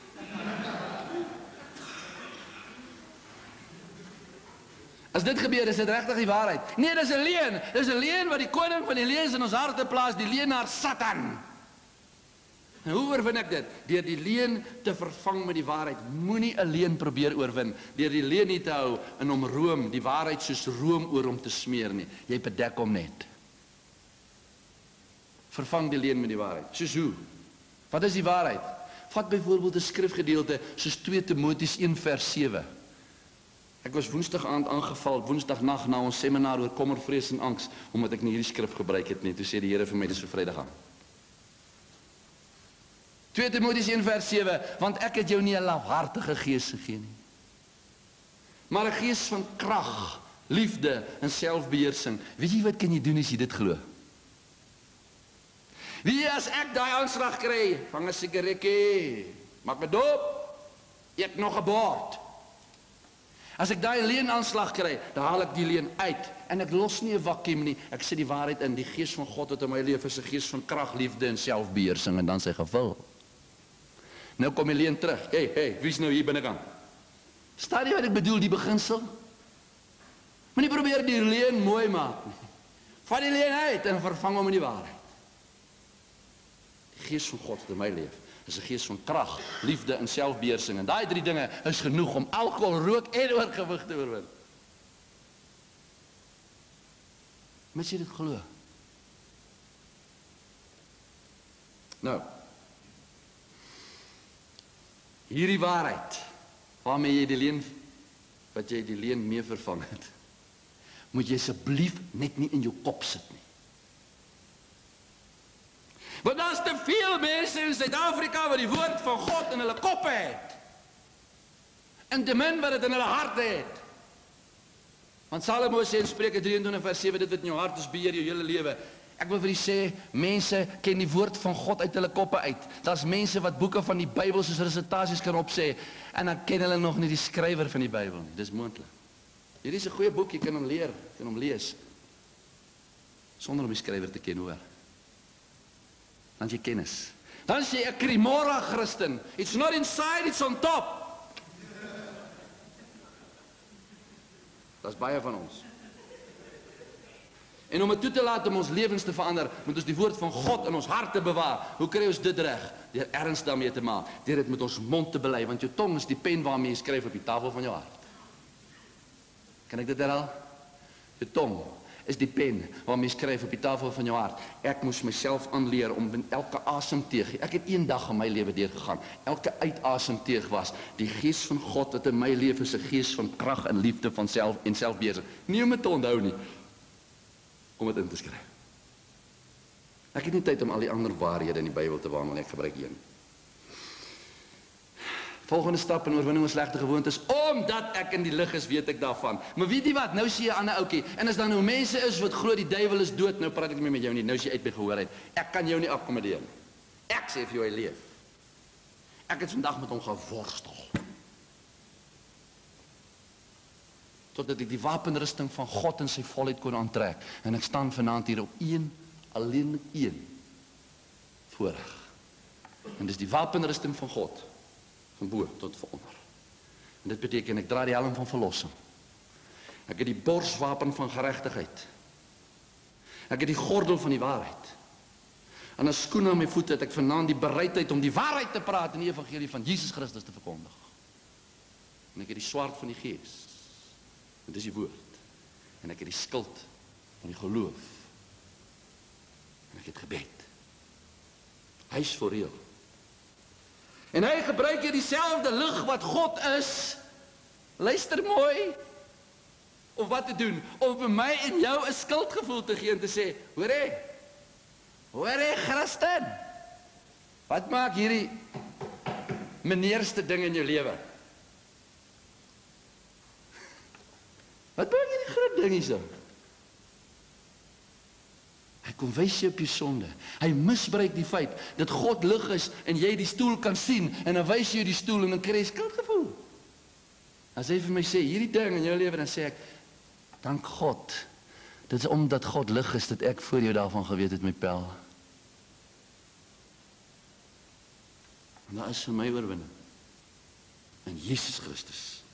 As dit gebeur, is dit regtig die waarheid. Nee, dis 'n leuen. Dis 'n leuen wat die koning van die leuns in ons harte plaas, die leenaar Satan. En hoe oorwin ek dit? Deur die leuen te vervang met die waarheid. Moenie 'n leuen probeer oorwin deur die leuen nie te hou en om room, die waarheid soos room oor hom te smeer nie. Jy bedek hom net. Vervang die leuen met die waarheid. Soos hoe? Wat is die waarheid? Vat byvoorbeeld 'n skrifgedeelte soos twee Timoteus een vers sewe. Ek was woensdag aand aangeval, woensdagnag na ons seminar oor kommer, vrees en angs, omdat ek nie hierdie skrif gebruik het nie. Toe sê die Here vir my, dis vir Vrydag aan. twee Timoteus een vers sewe, want ek het jou nie 'n lafhartige gees gegee nie, maar 'n gees van krag, liefde en selfbeheersing. Weet jy wat kan jy doen as jy dit glo? Wie as ek daai aanslag kry, vang 'n sigaretjie, maak my dop, eet nog 'n bord. As ek daai leenaanslag kry, dan haal ek die leen uit en ek los nie 'n vakuum nie. Ek sit die waarheid in. Die gees van God wat in my lewe is 'n gees van krag, liefde en selfbeheersing en dan sy gevul. Nou kom die leen terug. Hey, hey, wie's nou hier binnekant? Staan jy wat ek bedoel, die beginsel? Moenie probeer die leen mooi maak nie. Vat die leen uit en vervang hom in die waarheid. Die gees van God wat in my lewe is 'n gees van krag, liefde en selfbeheersing. En daai drie dinge is genoeg om alkohol, rook en oorgewig te oorwin. Mens jy dit glo? Nou, hierdie waarheid, waarmee jy die leen, wat jy die leen mee vervang het, moet jy asseblief net nie in jou kop sit nie. Want daar is te veel mense in Suid-Afrika wat die woord van God in hulle koppe het. En te min wat dit in hulle harte het. Want Salomo sê in Spreuke drieëntwintig vers sewe, dit wat in jou hart is, beheer jou hele lewe. Ek wil vir u sê, mense ken die woord van God uit hulle koppe uit. Daar's mense wat boeke van die Bybel soos resitasies kan opsê, en dan ken hulle nog nie die skrywer van die Bybel nie. Dis moontlik. Hierdie is 'n goeie boek, jy kan hom leer, jy kan hom lees. Sonder om die skrywer te ken, hoor. Dan jy kennis. Dan sê ek Krimora Christen. It's not inside, it's on top. Dat is baie van ons. En om het toe te laat om ons lewens te verander, moet ons die woord van God in ons hart te bewaar. Hoe kry ons dit reg? Deur erns daarmee te maak. Deur dit met ons mond te bely, want jou tong is die pen waarmee jy skryf op die tafel van jou hart. Kan ek dit herhaal? Jou tong is die pen waarmee jy skryf op die tafel van jou hart. Ek moes myself aanleer om in elke asemteug, ek het een dag in my lewe deurgegaan, elke uitasemteug was, die gees van God wat in my lewe is 'n gees van krag en liefde van self en selfbeheersing. Nie om dit te onthou nie, om dit in te skryf. Ek het nie tyd om al die ander waarhede in die Bybel te behandel, ek gebruik een. Volgende stap in oorwinning van slegte gewoontes, omdat ek in die lig is, weet ek daarvan. Maar weet jy wat, nou sê jy 'n ander ouetjie, en as daar nou mense is wat glo die duiwel is dood, nou praat ek nie meer met jou nie, nou is jy uit by gehoorheid. Ek kan jou nie akkommodeer nie. Ek sê vir jou, hy leef. Ek het vandag met hom geworstel. Totdat ek die wapenrusting van God in sy volheid kon aantrek, en ek staan vanaand hier op een, alleen een, voorreg. En dis die wapenrusting van God, van bo tot onder. En dit beteken, ek dra die helm van verlossing. Ek het die borswapen van geregtigheid. Ek het die gordel van die waarheid. En 'n skoen aan my voete het ek vanaand die bereidheid om die waarheid te praat in die evangelie van Jesus Christus te verkondig. En ek het die swaard van die gees. Dit is die woord. En ek het die skild van die geloof. En ek het gebed. Hy is vir reël. En hy gebruik hier dieselfde lig wat God is. Luister mooi. Of wat te doen? Om vir my en jou 'n skuldgevoel te gee en te sê, hoor hê, hoor hê Christen, wat maak hierdie meneerste ding in jou lewe? Wat maak hierdie groot ding hier so? Hy kom wys jy op jou sonde. Hy misbruik die feit dat God lig is en jy die stoel kan sien en dan wys jy die stoel en dan kry jy skuldgevoel. As hy vir my sê, hierdie ding in jou lewe, dan sê ek, dank God. Dit is omdat God lig is dat ek voor jou daarvan geweet het my pel. En daar is vir my oorwinning. In Jesus Christus.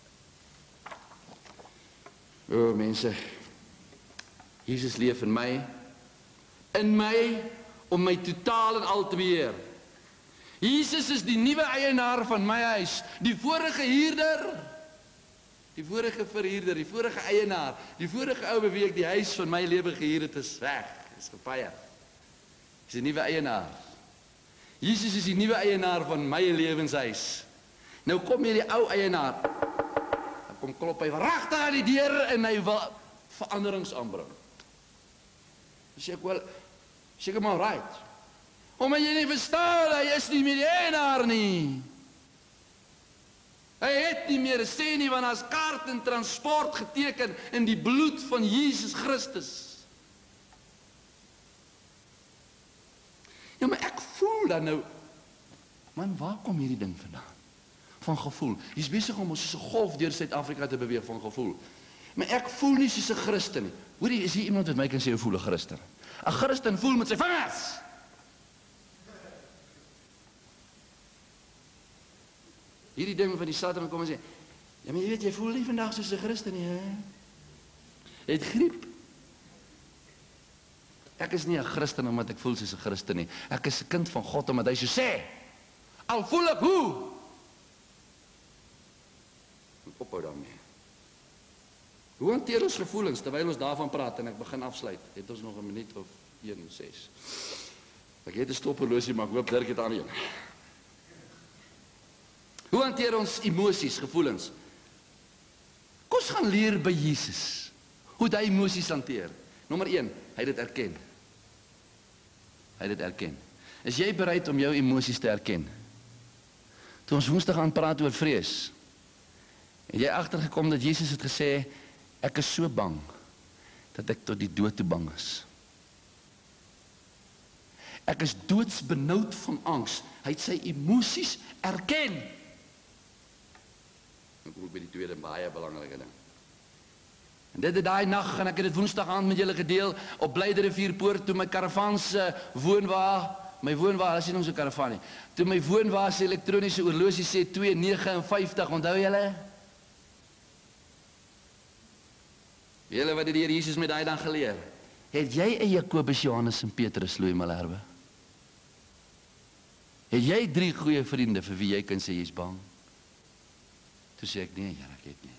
O mense, Jesus leef in my, in my, om my totaal en al te beheer. Jesus is die nuwe eienaar van my huis, die vorige huurder, die vorige verhuurder, die vorige eienaar, die vorige ou by wie ek die huis van my lewe gehuur het, is weg, is gepaier. Is die nuwe eienaar. Jesus is die nuwe eienaar van my lewenshuis. Nou kom hier die ou eienaar, dan kom klop hy regtig aan die deur en hy wil veranderings aanbring. Sê ek wel, sê ek maar right. Omdat jy nie verstaan, hy is nie meer die eienaar nie. Hy het nie meer 'n sê nie, want as kaart en transport geteken in die bloed van Jesus Christus. Ja, maar ek voel dan nou, man, waar kom hierdie ding vandaan? Van gevoel. Jy's besig om ons soos 'n golf deur Suid-Afrika te beweeg van gevoel. Maar ek voel nie soos 'n Christen nie. Hoorie, is hier iemand wat my kan sê hoe voel 'n Christen? 'n Christen voel met sy vingers. Hierdie ding van die Satan kom en sê, ja, maar jy weet, jy voel nie vandag soos 'n Christen nie, hè? Jy het griep. Ek is nie 'n Christen omdat ek voel soos 'n Christen nie. Ek is 'n kind van God omdat hy so sê. Al voel ek hoe? Ophou daarmee. Hoe hanteer ons gevoelens terwyl ons daarvan praat en ek begin afsluit? Het ons nog 'n minuut of een ses? Ek het 'n stopperlosie, maar ek hoop Dirk het aan een. Hoe hanteer ons emosies, gevoelens? Kom ons gaan leer by Jesus hoe hy emosies hanteer. Nommer een, hy het dit erken. Hy het dit erken. Is jy bereid om jou emosies te erken? Toe ons woensdag aan praat oor vrees, het jy agtergekom dat Jesus het gesê, ek is so bang dat ek tot die dood toe bang is. Ek is doodsbenoud van angs. Hy het sy emosies erken. Dan kom ek by die tweede baie belangrike ding. En dit het daai nag, en ek het dit woensdag aand met julle gedeel, op Blyderivierpoort, toe my karavaan se woonwa, my woonwa, as jy nog so 'n karavaan nie, toe my woonwa se elektroniese oorlosie sê twee vyf nege, onthou julle? Julle wat het die Here Jesus met daai dan geleer? Het jy 'n Jakobus, Johannes en Petrus, Louis Malherbe? Het jy drie goeie vriende vir wie jy kan sê jy's bang? Toe sê ek, nee, Here, ek het nie.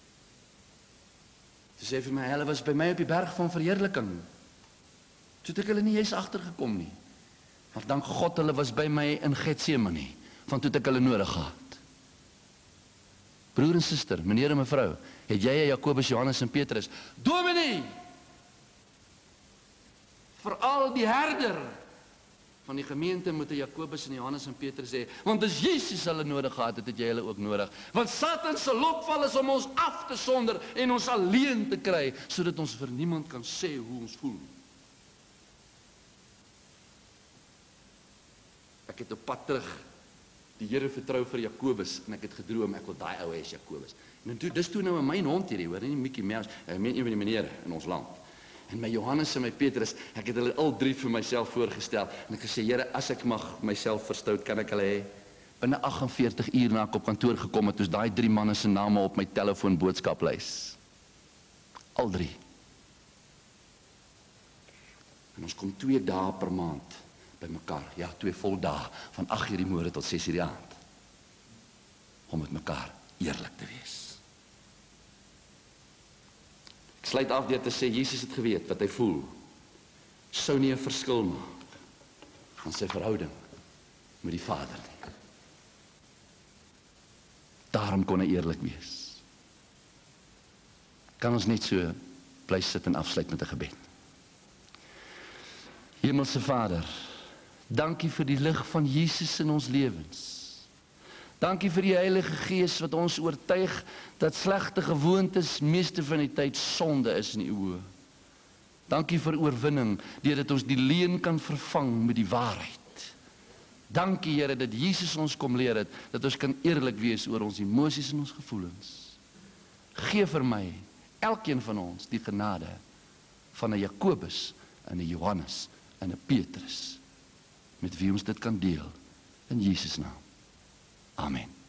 Toe sê hy vir my, hulle was by my op die berg van verheerliking. Toe het ek hulle nie eens agtergekom nie. Maar dank God, hulle was by my in Getsemane, van toe het ek hulle nodig gehad. Broer en suster, meneer en mevrou, het jy 'n Jakobus, Johannes en Petrus? Dominee! Veral die herder van die gemeente moet 'n Jakobus en Johannes en Petrus hê, want as Jesus hulle nodig gehad het, het jy hulle ook nodig. Want Satan se lokval is om ons af te sonder en ons alleen te kry, sodat ons vir niemand kan sê hoe ons voel. Ek het op pad terug die Here vertrou vir Jakobus en ek het gedroom ek wil daai ou hê as Jakobus. En toe dis toe nou 'n myn hond hierdie, hoor, nie Mickey Mouse, ek meen een van die menere in ons land. En my Johannes en my Petrus, ek het hulle al drie vir myself voorgestel en ek gesê, Here, as ek mag myself verstout, kan ek hulle hê. Binne agt en veertig uur na ek op kantoor gekom het, toes daai drie manne se name op my telefoon boodskaplys. Al drie. En ons kom twee dae per maand by mekaar, ja, twee vol dae, van agt uur die môre tot ses uur die aand, om met mekaar eerlik te wees. Ek sluit af deur te sê, Jesus het geweet wat hy voel, sou nie 'n verskil maak aan sy verhouding met die Vader nie. Daarom kon hy eerlik wees. Kan ons net so bly sit en afsluit met 'n gebed. Hemelse Vader, dankie vir die lig van Jesus in ons lewens. Dankie vir die Heilige Gees wat ons oortuig dat slegte gewoontes meeste van die tyd sonde is in U oë. Dankie vir oorwinning, deurdat ons die leuen kan vervang met die waarheid. Dankie Here dat Jesus ons kom leer het, dat ons kan eerlik wees oor ons emosies en ons gevoelens. Gee vir my, elkeen van ons, die genade van 'n Jakobus en 'n Johannes en 'n Petrus, met wie ons dit kan deel, in Jesus naam. Amen.